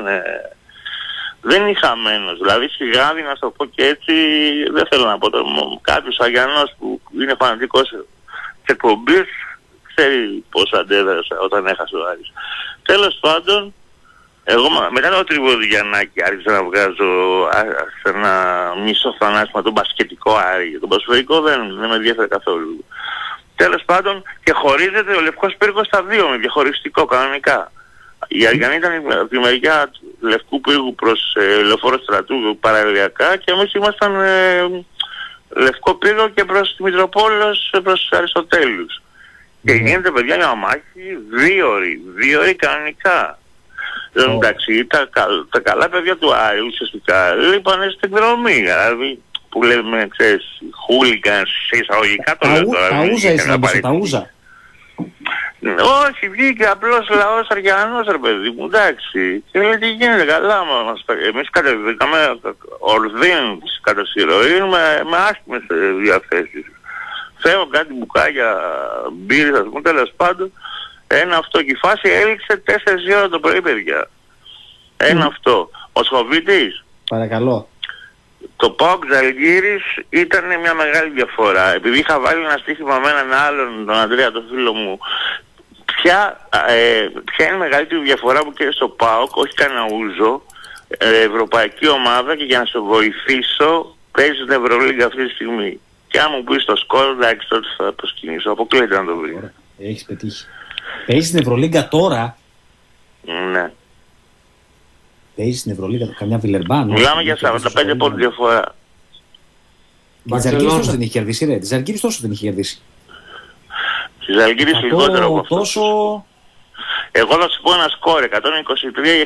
Speaker 5: δεν είχα μένος. Δηλαδή σιγάδι, να το πω και έτσι, δεν θέλω να πω, κάποιος Αγιανός που είναι φανατικός της εκπομπής, ξέρει πώς αντέδρασα όταν έχασε ο Άρης. Τέλος πάντων, εγώ μετά το Τριβοδιαννάκη άρχισα να βγάζω σε ένα μισό θανάσιμα τον μπασκετικό Άρη. Τον ποδοσφαιρικό δεν με ενδιαφέρει καθόλου. Τέλος πάντων, και χωρίζεται ο Λευκός Πύργος στα δύο με διαχωριστικό κανονικά. Η Αριανή ήταν από τη μεριά του Λευκού Πύργου προς Λεωφόρο Στρατού παραλιακά και εμείς ήμασταν Λευκό Πύργο και προς τη Μητροπόλεως προς Αριστοτέλους. Και γίνεται, παιδιά, μια μάχη 2 ώρες κανονικά. Εντάξει, τα καλά παιδιά του Άρη ουσιαστικά λείπανε στην εκδρομή, δηλαδή που λέμε, ξέρεις, χούλιγκαν σε εισαγωγικά το λέω τώρα.
Speaker 2: Παούζα ήσουν από παούζα.
Speaker 5: Όχι, βγήκε απλώς λαός Αριανός, ρε παιδί μου, εντάξει. Και λέει τι γίνεται, καλά μας. Εμείς κατεβήκαμε ορδίν κατά συρροή με άσχημες διαθέσεις. Φεύγω κάτι μπουκάλια μπύρες, ας πούμε, τέλος πάντων. Ένα αυτό και η φάση έληξε 4 ώρα το πρωί, παιδιά. Ένα αυτό. Ο Σχοβίτης.
Speaker 2: Παρακαλώ.
Speaker 5: Το ΠΑΟΚ Ζαλγκίρις ήταν μια μεγάλη διαφορά. Επειδή είχα βάλει ένα στοίχημα με έναν άλλον, τον Ανδρέα, τον φίλο μου, ποια είναι η μεγαλύτερη διαφορά που και στο ΠΑΟΚ, όχι κανένα ούζο, ευρωπαϊκή ομάδα, και για να σε βοηθήσω, παίζει την Ευρωλίγκα αυτή τη στιγμή. Και αν μου πεις το σκορ, εντάξει, τότε θα προσκυνήσω. Αποκλείται να το βρει.
Speaker 2: Έχεις πετύχει. Παίζει στην Ευρωλίγκα τώρα.
Speaker 5: Ναι.
Speaker 2: Παίζει στην Ευρωλίγκα, καμιά Βιλερμπάν.
Speaker 5: Μιλάμε για 45 πόντους διαφορά.
Speaker 2: Τη Ζαλγκίρις τόσο δεν είχε κερδίσει, ρε. Τη Ζαλγκίρις τόσο δεν είχε κερδίσει.
Speaker 5: Τη Ζαλγκίρις λιγότερο από αυτό.
Speaker 2: Τόσο...
Speaker 5: Εγώ θα σου πω ένα σκόρ, 123 ή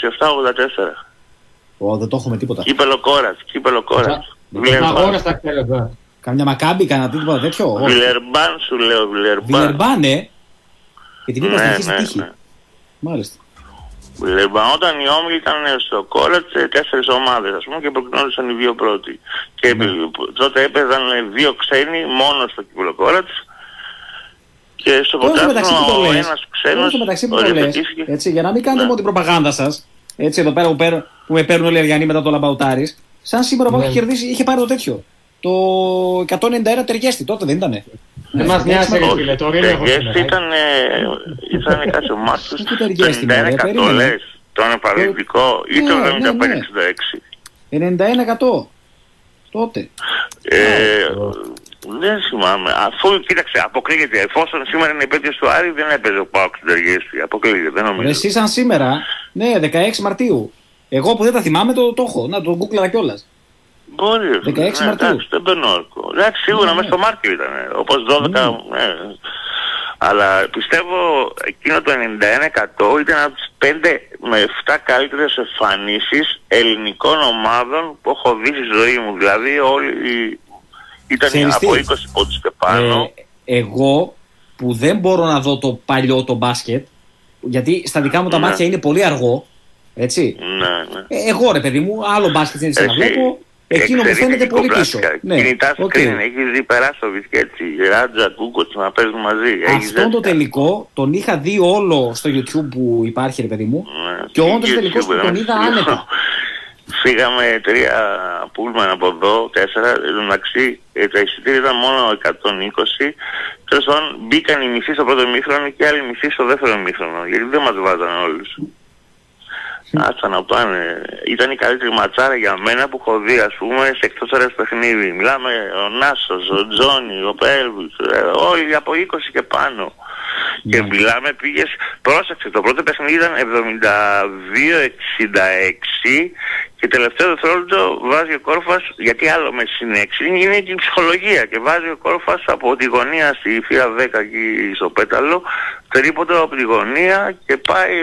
Speaker 5: 127-84.
Speaker 2: Δεν το έχουμε τίποτα.
Speaker 5: Κύπελο Κόρας.
Speaker 2: Καμιά Μακάμπι, κανένα τίποτα τέτοιο.
Speaker 5: Βιλερμπάν σου λέω,
Speaker 2: Βιλερμπάν, και την είπα στην αρχή τύχη. Μάλιστα.
Speaker 5: Βιλερμπάν, όταν οι όμιλοι ήταν στο Κόρετς 4 ομάδες, ας πούμε, και προκρινόντουσαν οι 2 πρώτοι. Και τότε έπαιζαν 2 ξένοι μόνο στο Κύπελο Κόρετς. Και στο πρωτάθλημα ένας ξένος
Speaker 2: οριοθετήθηκε. Έτσι, για να μην κάνετε μόνο την προπαγάνδα σας, έτσι εδώ πέρα που με παίρνουν όλοι οι Αριανοί μετά το Λαμπαουτάρης, σαν σήμερα που είχε πάρει το τέτοιο. Το 191 Τεργέστη, τότε δεν ήτανε.
Speaker 1: Δεν μας νοιάζει, φίλε, το
Speaker 5: Τεργέστη ήταν κάτι ο Μάρτιος, το 91 εκατολές, το αναπαραγωγικό, ή το
Speaker 2: 75-66. 91% τότε.
Speaker 5: Δεν θυμάμαι. Αφού, κοίταξε, αποκλείεται. Εφόσον σήμερα είναι η επέτειος του Άρη, δεν έπαιζε ο ΠΑΟΚ στην Τεργέστη. Αποκλείεται, δεν νομίζω.
Speaker 2: Εσύ σαν σήμερα, ναι, 16 Μαρτίου. Εγώ που δεν τα θυμάμαι το έχω. Να το γκούκλαρα κιόλας.
Speaker 5: Μπορεί,
Speaker 2: 16 Μαρτίου.
Speaker 5: Εντάξει, δεν παίρνω όρκο. Εντάξει, σίγουρα μέσα στο Μάρτιο ήταν. Όπως 12. Αλλά πιστεύω εκείνο το 91% ήταν από τις 5 με 7 καλύτερες εμφανίσεις ελληνικών ομάδων που έχω δει στη ζωή μου. Δηλαδή όλοι ήταν από 20 πόντους και πάνω.
Speaker 2: Εγώ που δεν μπορώ να δω το παλιό το μπάσκετ, γιατί στα δικά μου τα μάτια είναι πολύ αργό, έτσι.
Speaker 5: Ναι.
Speaker 2: Εγώ, ρε παιδί μου, άλλο μπάσκετ είναι να βλέπω. Εκείνο μου φαίνεται πολύ πίσω.
Speaker 5: Κινητά σκριν, έχεις δει Περάσοβιτς και έτσι, Ράτζα, Κούκοτς να παίζουν μαζί.
Speaker 2: Αυτόν το τελικό τον είχα δει όλο στο YouTube που υπάρχει, ρε παιδί μου, και όντως ο τελικός που τον είδα άνετα.
Speaker 5: Φύγαμε 3 πούλμαν από εδώ, 4, εντάξει, τα εισιτήρια ήταν μόνο 120. Τέλος πάντων μπήκαν οι μισοί στο πρώτο ημίχρονο και οι άλλοι μισοί στο δεύτερο ημίχρονο, γιατί δεν μας βάζανε όλους. Άτσα να πάνε. Ήταν η καλύτερη ματσάρα για μένα που έχω δει, ας πούμε, σε εκτός ώρας παιχνίδι. Μιλάμε ο Νάσος, ο Τζόνι, ο Πέλβης, όλοι από 20 και πάνω. Και μιλάμε, πήγες, πρόσεξε, το πρώτο παιχνίδι ήταν 72-66 και τελευταίο δευτερόλεπτο βάζει ο Κόρφας, γιατί άλλο με συνέξη, είναι και η ψυχολογία, και βάζει ο Κόρφας από τη γωνία στη φύρα 10 εκεί στο Πέταλο, τρίποντο από τη γωνία και πάει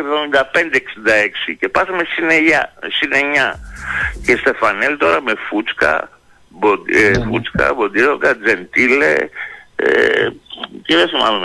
Speaker 5: 75-66 και πάσαμε συν 9. Και Στεφανέλ τώρα με Φούτσκα, Φούτσκα, Μποντιρόκα, Τζεντίλε, και δεν θυμάμαι.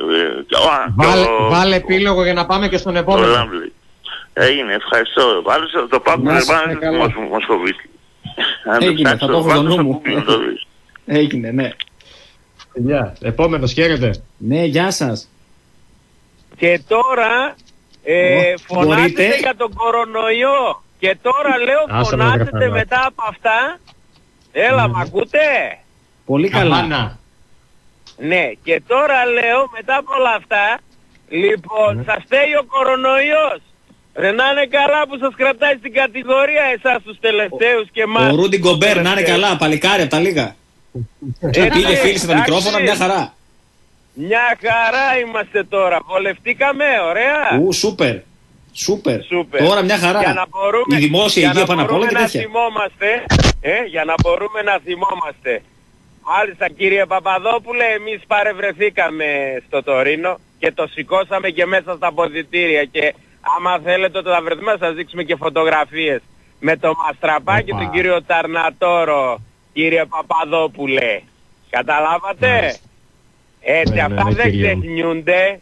Speaker 1: Βάλε επίλογο για να πάμε και στον επόμενο.
Speaker 5: Έγινε, ευχαριστώ. Βάλε το Πάκο Μοσχοβίτη.
Speaker 2: Έγινε, θα το έχω στο νου μου. Έγινε, ναι.
Speaker 1: Γεια, επόμενος, χαίρετε.
Speaker 2: Ναι, γεια σας.
Speaker 6: Και τώρα φωνάζετε για τον κορονοϊό. Και τώρα λέω φωνάζετε μετά από αυτά. Έλα, μ' ακούτε?
Speaker 2: Πολύ καλά.
Speaker 6: Ναι, και τώρα λέω μετά από όλα αυτά, λοιπόν, σας φταίει ο κορονοϊός. Δεν να είναι καλά που σας κρατάει στην κατηγορία εσάς τους τελευταίους και εμάς.
Speaker 2: Ο Ρούντι Γκομπέρ να είναι καλά, παλικάρι από τα λίγα. Πήγε, φίλησε τα μικρόφωνα, μια χαρά.
Speaker 6: Μια χαρά είμαστε τώρα, βολευτήκαμε, ωραία.
Speaker 2: Σούπερ. Τώρα μια χαρά. Η δημόσια υγεία πάνω απ' όλα και τέτοια.
Speaker 6: Για να μπορούμε να θυμόμαστε. Μάλιστα κύριε Παπαδόπουλε, εμείς παρευρεθήκαμε στο Τωρίνο και το σηκώσαμε και μέσα στα αποδυτήρια και άμα θέλετε θα βρεθούμε να σας δείξουμε και φωτογραφίες με το Μαστραπάκι του κύριο Ταρνατόρο, κύριε Παπαδόπουλε. Καταλάβατε? Έτσι, αυτά δεν ξεχνιούνται.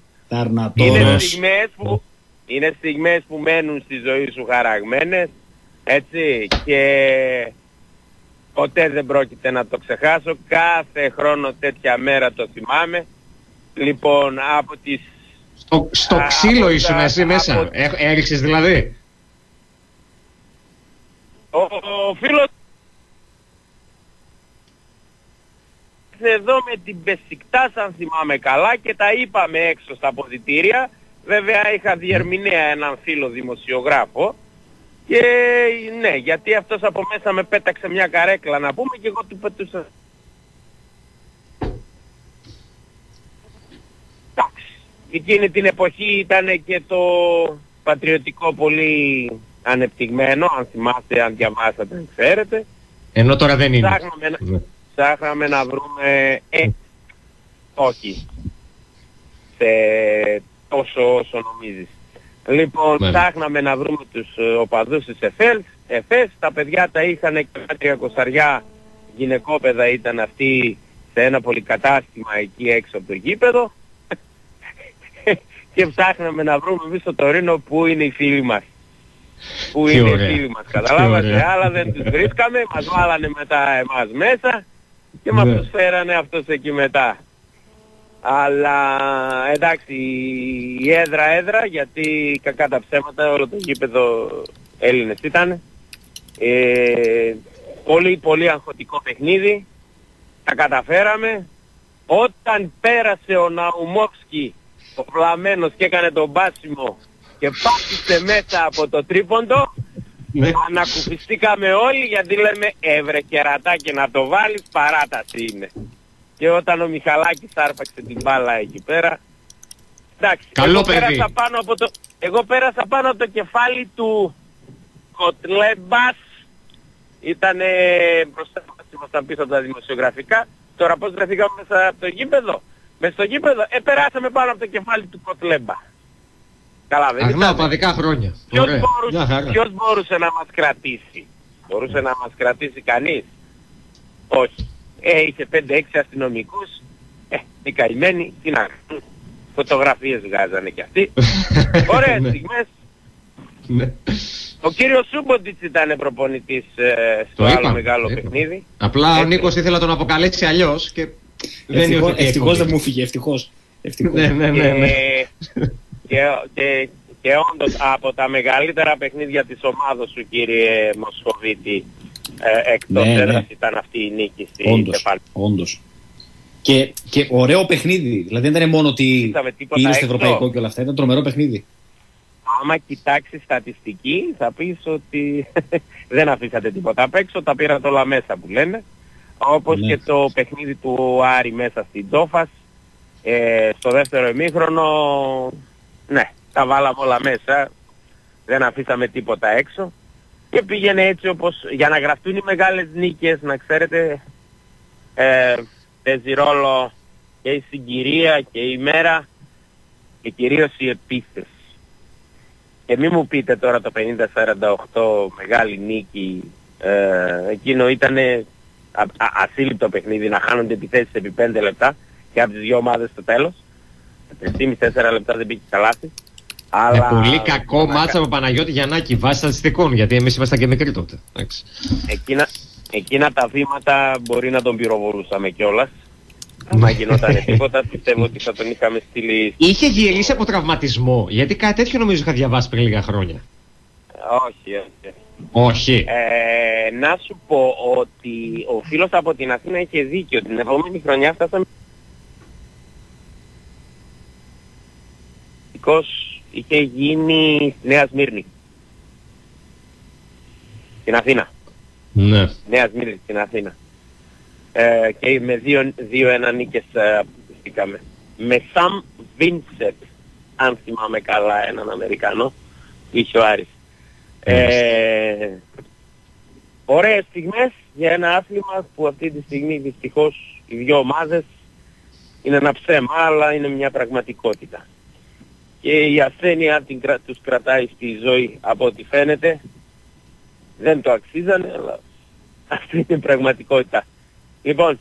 Speaker 6: Είναι στιγμές που μένουν στη ζωή σου χαραγμένες, έτσι, και ποτέ δεν πρόκειται να το ξεχάσω. Κάθε χρόνο τέτοια μέρα το θυμάμαι. Λοιπόν, από τις...
Speaker 1: Στο ξύλο ήσουν εσύ μέσα, έριξες δηλαδή.
Speaker 6: Ο φίλος εδώ με την Μπεσικτάς, αν θυμάμαι καλά, και τα είπαμε έξω στα αποδυτήρια. Βέβαια είχα διερμηνέα έναν φίλο δημοσιογράφο και ναι, γιατί αυτός από μέσα με πέταξε μια καρέκλα να πούμε και εγώ του πετούσα. Εντάξει, εκείνη την εποχή ήταν και το πατριωτικό πολύ ανεπτυγμένο, αν θυμάστε, αν διαβάσατε, αν ξέρετε.
Speaker 1: Ενώ τώρα δεν είναι.
Speaker 6: Ψάχναμε να βρούμε, όχι, σε τόσο όσο νομίζεις. Λοιπόν, ψάχναμε να βρούμε τους οπαδούς της ΕΦΕΣ, τα παιδιά τα είχαν και 300 γυναικόπαιδα ήταν αυτοί σε ένα πολυκατάστημα εκεί έξω από το γήπεδο και ψάχναμε να βρούμε εμείς στο Τωρίνο που είναι οι φίλοι μας. Που είναι οι φίλοι μας, καταλάβατε, αλλά δεν τους βρίσκαμε, μας βάλανε μετά εμάς μέσα και μας τους φέρανε αυτός εκεί μετά. Αλλά εντάξει, η έδρα, γιατί κακά τα ψέματα, όλο το γήπεδο Έλληνες ήταν. Πολύ πολύ αγχωτικό παιχνίδι, τα καταφέραμε. Όταν πέρασε ο Ναουμόφσκι, ο Φλαμένος, και έκανε τον μπάσιμο και πάτησε μέσα από το τρίποντο, ανακουφιστήκαμε όλοι, γιατί λέμε έβρε κερατάκι να το βάλεις, παράταση είναι. Και όταν ο Μιχαλάκης άρπαξε την μπάλα εκεί πέρα, εντάξει, εγώ πέρασα πάνω από το κεφάλι του Κοτλέμπας, ήτανε μπροστά μας, ήμασταν πίσω από τα δημοσιογραφικά. Τώρα πώς βρεθήκαμε μέσα από το γήπεδο? Μες στο γήπεδο, περάσαμε πάνω από το κεφάλι του Κοτλέμπα. Καλά, δεν
Speaker 1: αγνά οπαδικά χρόνια.
Speaker 6: Ποιος μπορούσε να μας κρατήσει? Μπορούσε να μας κρατήσει κανείς? Όχι. Είχε 5-6 αστυνομικούς, οι καημένοι, τι να κάνουν, φωτογραφίες βγάζανε κι αυτοί. Ωραίες στιγμές. Ο κύριος Σούμποντιτς ήταν προπονητής στο άλλο μεγάλο παιχνίδι.
Speaker 1: Απλά ο Νίκος ήθελε να τον αποκαλέσει αλλιώς και
Speaker 2: ευτυχώς δεν μου φύγε, ευτυχώς.
Speaker 6: Και όντως από τα μεγαλύτερα παιχνίδια της ομάδος σου, κύριε Μοσχοβίτη, εκτός έδρας ήταν αυτή η νίκη στη Στεφάνη.
Speaker 2: Όντως. Και ωραίο παιχνίδι. Δηλαδή δεν ήταν μόνο ότι είναι στο ευρωπαϊκό και όλα αυτά. Ήταν τρομερό παιχνίδι.
Speaker 6: Άμα κοιτάξεις στατιστική θα πεις ότι δεν αφήσατε τίποτα απ' έξω. Τα πήρατε όλα μέσα που λένε. Όπως και το παιχνίδι του Άρη μέσα στην Τόφας. Στο δεύτερο ημίχρονο, ναι, τα βάλαμε όλα μέσα. Δεν αφήσαμε τίποτα έξω. Και πήγαινε έτσι, όπως για να γραφτούν οι μεγάλες νίκες, να ξέρετε, παίζει ρόλο και η συγκυρία και η μέρα και κυρίως η επίθεση. Και μη μου πείτε τώρα το 50-48 μεγάλη νίκη, εκείνο ήτανε ασύλληπτο παιχνίδι να χάνονται επιθέσεις επί 5 λεπτά και από τις δύο ομάδες στο τέλος. 3,5-4 λεπτά δεν πήγε καλάθι. Αλλά...
Speaker 1: πολύ κακό μάτσα από Παναγιώτη Γιαννάκη βάσει στατιστικών, γιατί εμείς ήμασταν και μικροί τότε.
Speaker 6: Εκείνα τα βήματα μπορεί να τον πυροβολούσαμε κιόλας. Αν γινόταν τίποτα, πιστεύω ότι θα τον είχαμε στείλει...
Speaker 1: Είχε γυρίσει από τραυματισμό, γιατί κάτι τέτοιο νομίζω είχα διαβάσει πριν λίγα χρόνια. Όχι.
Speaker 6: Να σου πω ότι ο φίλος από την Αθήνα είχε δίκιο. Την επόμενη χρονιά φτάσαμε... είχε γίνει στη Νέα Σμύρνη. Στην Αθήνα.
Speaker 1: Ναι.
Speaker 6: Νέα Σμύρνη στην Αθήνα. Και με 2-1 νίκες αποκλειστήκαμε. Με Σαμ Βίντσετ, αν θυμάμαι καλά, έναν Αμερικανό, είχε ο Άρης. Ωραίες στιγμές για ένα άθλημα που αυτή τη στιγμή δυστυχώς οι δύο ομάδες είναι ένα ψέμα, αλλά είναι μια πραγματικότητα. Και η ασθένεια τους κρατάει στη ζωή από ό,τι φαίνεται. Δεν το αξίζανε, αλλά αυτή είναι η πραγματικότητα. Λοιπόν,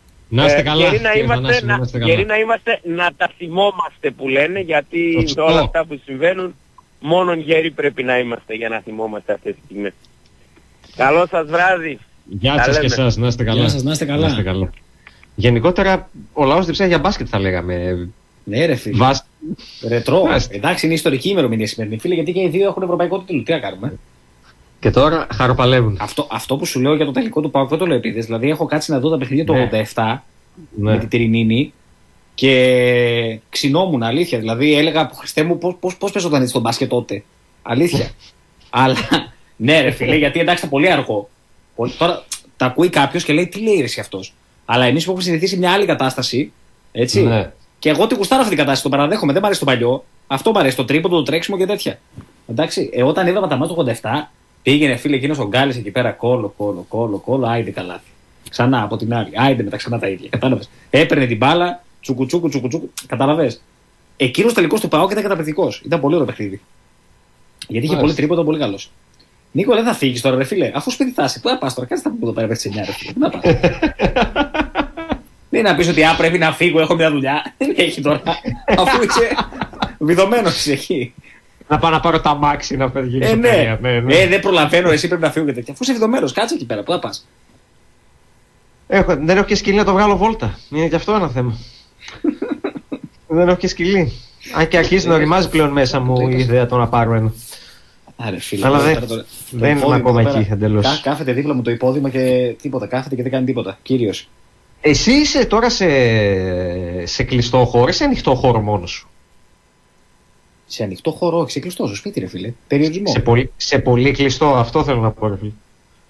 Speaker 6: γεροί να είμαστε να τα θυμόμαστε που λένε, γιατί όλα αυτά που συμβαίνουν μόνον γεροί πρέπει να είμαστε για να θυμόμαστε αυτές τις στιγμές. Καλό σας βράδυ.
Speaker 1: Γεια σας και εσάς, να είστε καλά.
Speaker 2: Γεια σας, να είστε καλά.
Speaker 1: Γενικότερα ο λαός διψάει για μπάσκετ θα λέγαμε.
Speaker 2: Ναι ρε φίλε. Ρετρό. Εντάξει, είναι ιστορική ημερομηνία σημερινή φίλε, γιατί και οι δύο έχουν ευρωπαϊκό τίτλο. Τι να κάνουμε.
Speaker 1: Και τώρα χαροπαλεύουν.
Speaker 2: Αυτό που σου λέω για το τελικό του ΠΑΟΚ δεν το λέω επίτηδες. Δηλαδή έχω κάτσει να δω τα παιχνίδια του 87 με την Τερινίνη και ξυνόμουν, αλήθεια. Δηλαδή έλεγα, Χριστέ μου, πώς παίζονταν έτσι στον μπάσκετ τότε. Αλήθεια. Αλλά ναι, ρε φίλε, γιατί εντάξει ήταν πολύ αργό. Τώρα τα ακούει κάποιος και λέει τι λέει εσύ αυτός. Αλλά εμείς που έχουμε συνηθίσει μια άλλη κατάσταση, έτσι. Ναι. Και εγώ την κουστάρω αυτή την κατάσταση, τον παραδέχομαι. Δεν μ' αρέσει το παλιό. Αυτό μ' αρέσει, το τρίποντο, το τρέξιμο και τέτοια. Εντάξει, όταν είδαμε τα μάτια του 87, πήγαινε φίλε εκείνος ο Γκάλης εκεί πέρα, κόλλο, άιντε καλάθι. Ξανά από την άλλη, άιντε μετά ξανά τα ίδια. Κατάλαβες. Έπαιρνε την μπάλα, τσουκουτσούκου, κατάλαβες. Εκείνος τελικός του ΠΑΟΚ ήταν καταπληκτικός. Ήταν πολύ ωραίο παιχνίδι. Γιατί είχε πολύ τρίποντο, πολύ καλός. Νίκο, δεν θα φύγεις τώρα, ρε φίλε. Αφού σπίτι θα είσαι, πού θα πας τώρα, κάτσε τα πω εδώ πέρα πέφτει 9, ρε φίλε. Πού να πας. Δεν είναι να πεις ότι πρέπει να φύγω, έχω μια δουλειά. Δεν έχει τώρα. Αφού είσαι βιδωμένος εκεί.
Speaker 1: Να πάω να πάρω τα μάξι να φεύγει.
Speaker 2: Ναι. Δεν προλαβαίνω, εσύ πρέπει να φύγω και τέτοια. Αφού είσαι βιδωμένος, κάτσε εκεί πέρα, πού θα πας.
Speaker 1: Δεν έχω και σκυλί να το βγάλω βόλτα. Είναι και αυτό ένα θέμα. Δεν έχω και σκυλί. Αν και αρχίζει να οριμάζει πλέον μέσα μου η ιδέα το να πάρω ένα.
Speaker 2: Άρε, φίλε,
Speaker 1: αλλά δεν είμαι ακόμα εκεί εντελώς.
Speaker 2: Κάθεται δίπλα μου το υπόδημα και τίποτα. Κάθεται και δεν κάνει τίποτα. Κύριος.
Speaker 1: Εσύ είσαι τώρα σε κλειστό χώρο ή σε ανοιχτό χώρο μόνος σου?
Speaker 2: Σε ανοιχτό χώρο, όχι, σε κλειστό, στο σπίτι, ρε φίλε. Περιορισμό.
Speaker 1: Σε πολύ κλειστό, αυτό θέλω να πω, ρε φίλε.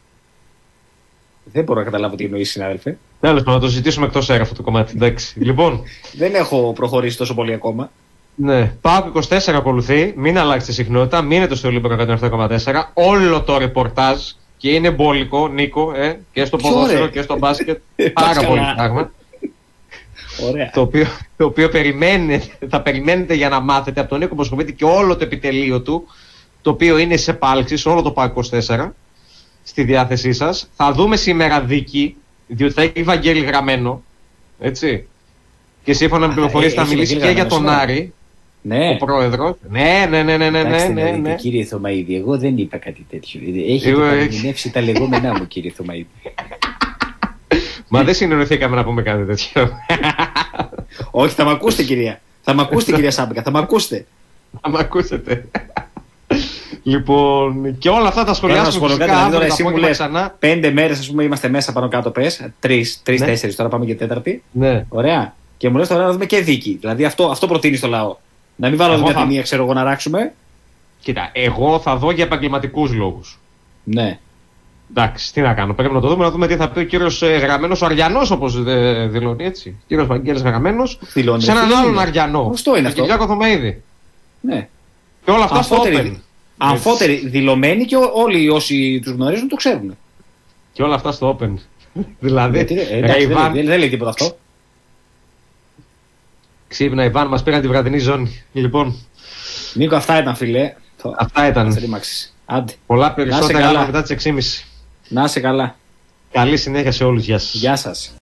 Speaker 2: Δεν μπορώ να καταλάβω τι εννοείς, συνάδελφε.
Speaker 1: Τέλος πάντων, να το ζητήσουμε εκτός αέρα αυτό το κομμάτι. Εντάξει. Λοιπόν.
Speaker 2: Δεν έχω προχωρήσει τόσο πολύ ακόμα.
Speaker 1: Ναι. ΠΑΟΚ 24 ακολουθεί. Μην αλλάξετε συχνότητα. Μείνετε στο Ολύμπιο 107,4. Όλο το ρεπορτάζ. Και είναι μπόλικο, Νίκο, και στο ποδόσφαιρο και στο μπάσκετ. Πάρα πολύ πράγμα.
Speaker 2: Ωραία.
Speaker 1: Το οποίο θα περιμένετε για να μάθετε από τον Νίκο Μοσχοβίτη και όλο το επιτελείο του. Το οποίο είναι σε πάλξεις, όλο το ΠΑΟΚ 24 στη διάθεσή σας. Θα δούμε σήμερα δίκη, διότι θα έχει Βαγγέλη γραμμένο. Έτσι. Και σύμφωνα με πληροφορίες θα μιλήσει και για τον Άρη.
Speaker 2: Ναι.
Speaker 1: Ο πρόεδρος. Ναι.
Speaker 2: Κύριε Θωμαίδη, εγώ δεν είπα κάτι τέτοιο. Έχετε παρεμηνεύσει τα λεγόμενά μου, κύριε Θωμαίδη.
Speaker 1: Μα δεν συνεννοηθήκαμε να πούμε κάτι τέτοιο.
Speaker 2: Όχι, θα μ' ακούσετε, κυρία. Θα μ' ακούσετε, κυρία Σάμπικα, θα μ' ακούσετε.
Speaker 1: Θα μ' ακούσετε. Λοιπόν, και όλα αυτά τα σχολιάσουμε φυσικά αύριο τα απόγευμα ξανά.
Speaker 2: 5 μέρες, ας πούμε, είμαστε μέσα πάνω κάτω πες. 3-4, τώρα πάμε για τέταρτη.
Speaker 1: Ναι.
Speaker 2: Ωραία. Και μου λες τώρα να δούμε και δίκη. Δηλαδή αυτό προτείνει στο λαό. Να μην βάλω μια ταινία, ξέρω εγώ, να ράξουμε.
Speaker 1: Κοίτα, εγώ θα δω για επαγγελματικούς λόγους.
Speaker 2: Ναι.
Speaker 1: Εντάξει, τι να κάνω. Πρέπει να το δούμε, να δούμε τι θα πει ο κύριος Γραμμένος, ο Αριανός, όπως δηλώνει έτσι. Ο κύριος Βαγγέλης Γραμμένος. Σε έναν άλλον Αριανό.
Speaker 2: Γνωστό είναι αυτό.
Speaker 1: Κυριάκο Θωμαίδη.
Speaker 2: Ναι.
Speaker 1: Και όλα αυτά στο Open.
Speaker 2: Αμφότεροι δηλωμένοι και όλοι όσοι τους γνωρίζουν το ξέρουν.
Speaker 1: Και όλα αυτά στο Open. Δηλαδή.
Speaker 2: Δεν λέει τίποτα αυτό.
Speaker 1: Ξύπνα, Ιβάν, μας πήραν τη βραδινή ζώνη. Λοιπόν.
Speaker 2: Νίκο, αυτά ήταν, φίλε.
Speaker 1: Αυτά ήταν.
Speaker 2: Άντε.
Speaker 1: Πολλά περισσότερα μετά τις 6.30.
Speaker 2: Να είσαι καλά.
Speaker 1: Καλή συνέχεια σε όλους. Γεια σας.
Speaker 2: Γεια σας.